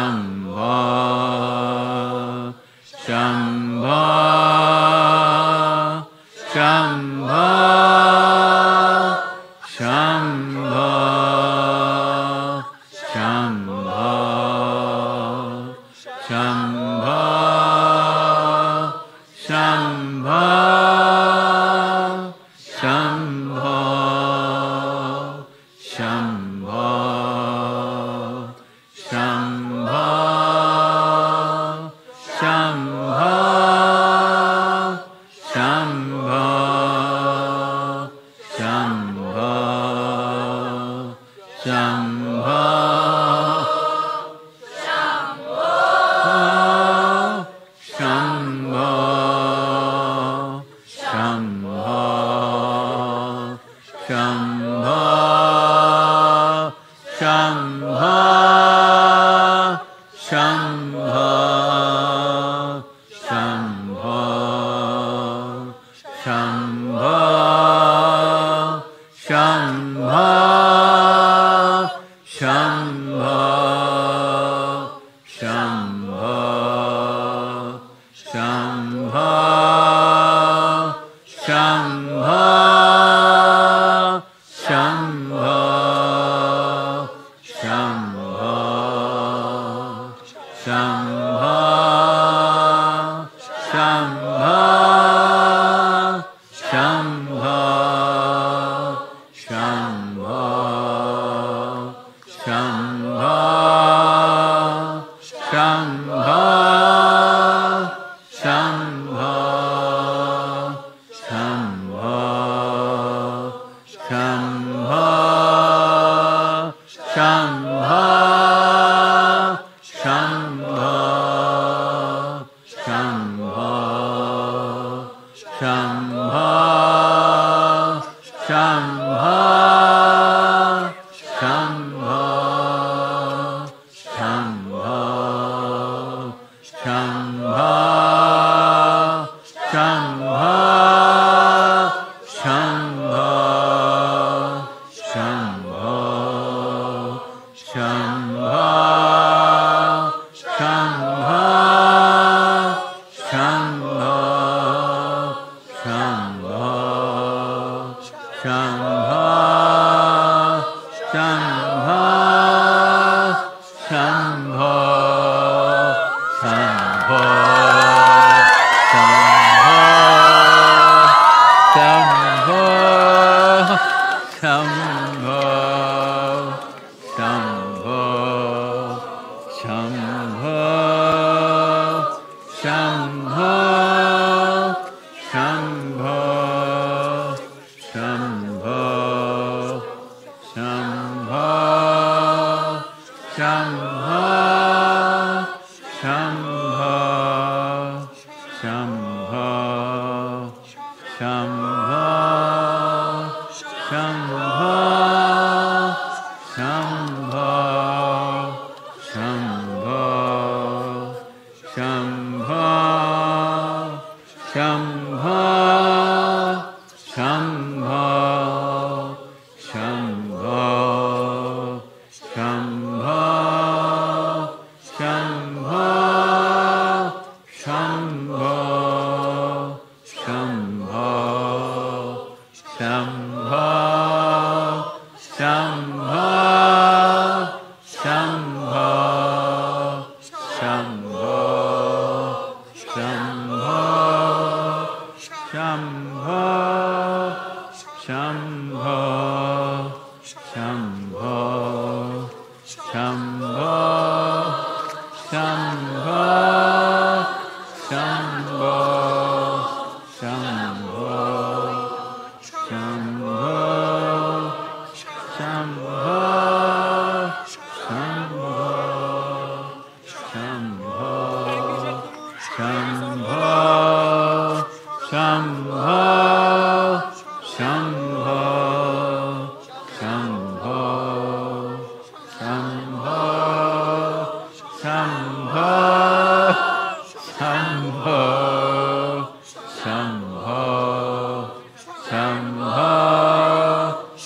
Shambho, Shambho, Shambho, Shambho, Shambho, Shambho, Shambho, Shambho, Shambho, Shambho, Shambho, Shambho, Shambho, Shambho,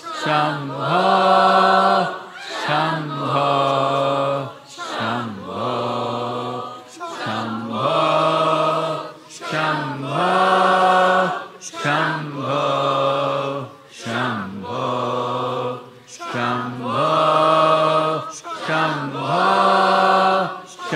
Shambho, Shambho,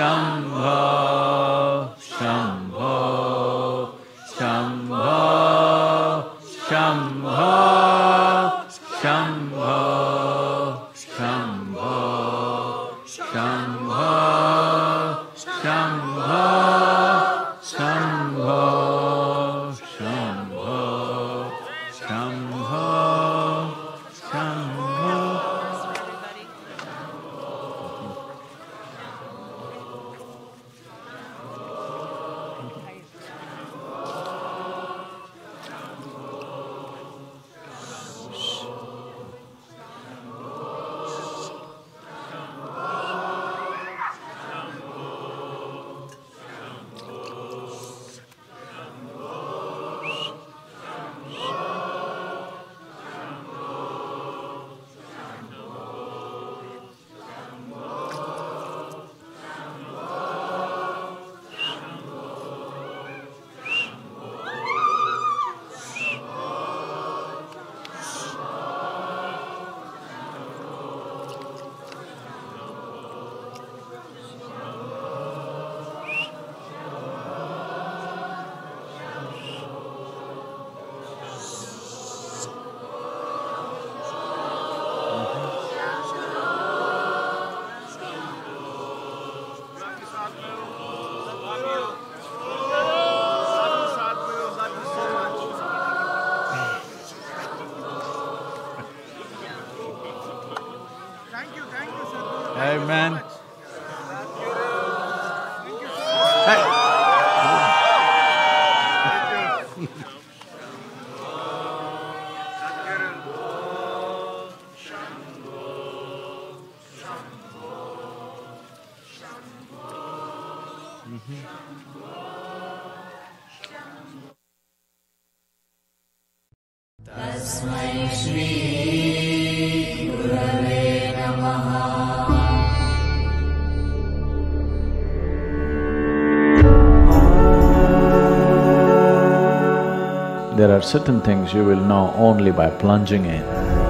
Shambho, Shambho, Shambho, Shambho, Shambho, Shambho, Shambho, Shambho, Shambho, Shambho, Shambho, Shambho. Amen. Hey. There are certain things you will know only by plunging in.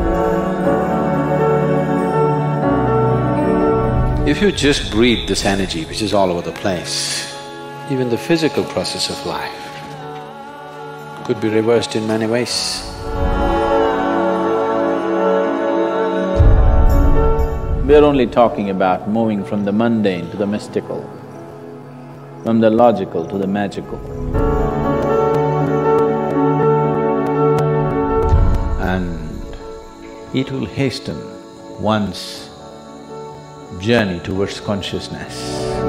If you just breathe this energy which is all over the place, even the physical process of life could be reversed in many ways. We're only talking about moving from the mundane to the mystical, from the logical to the magical. And it will hasten one's journey towards consciousness.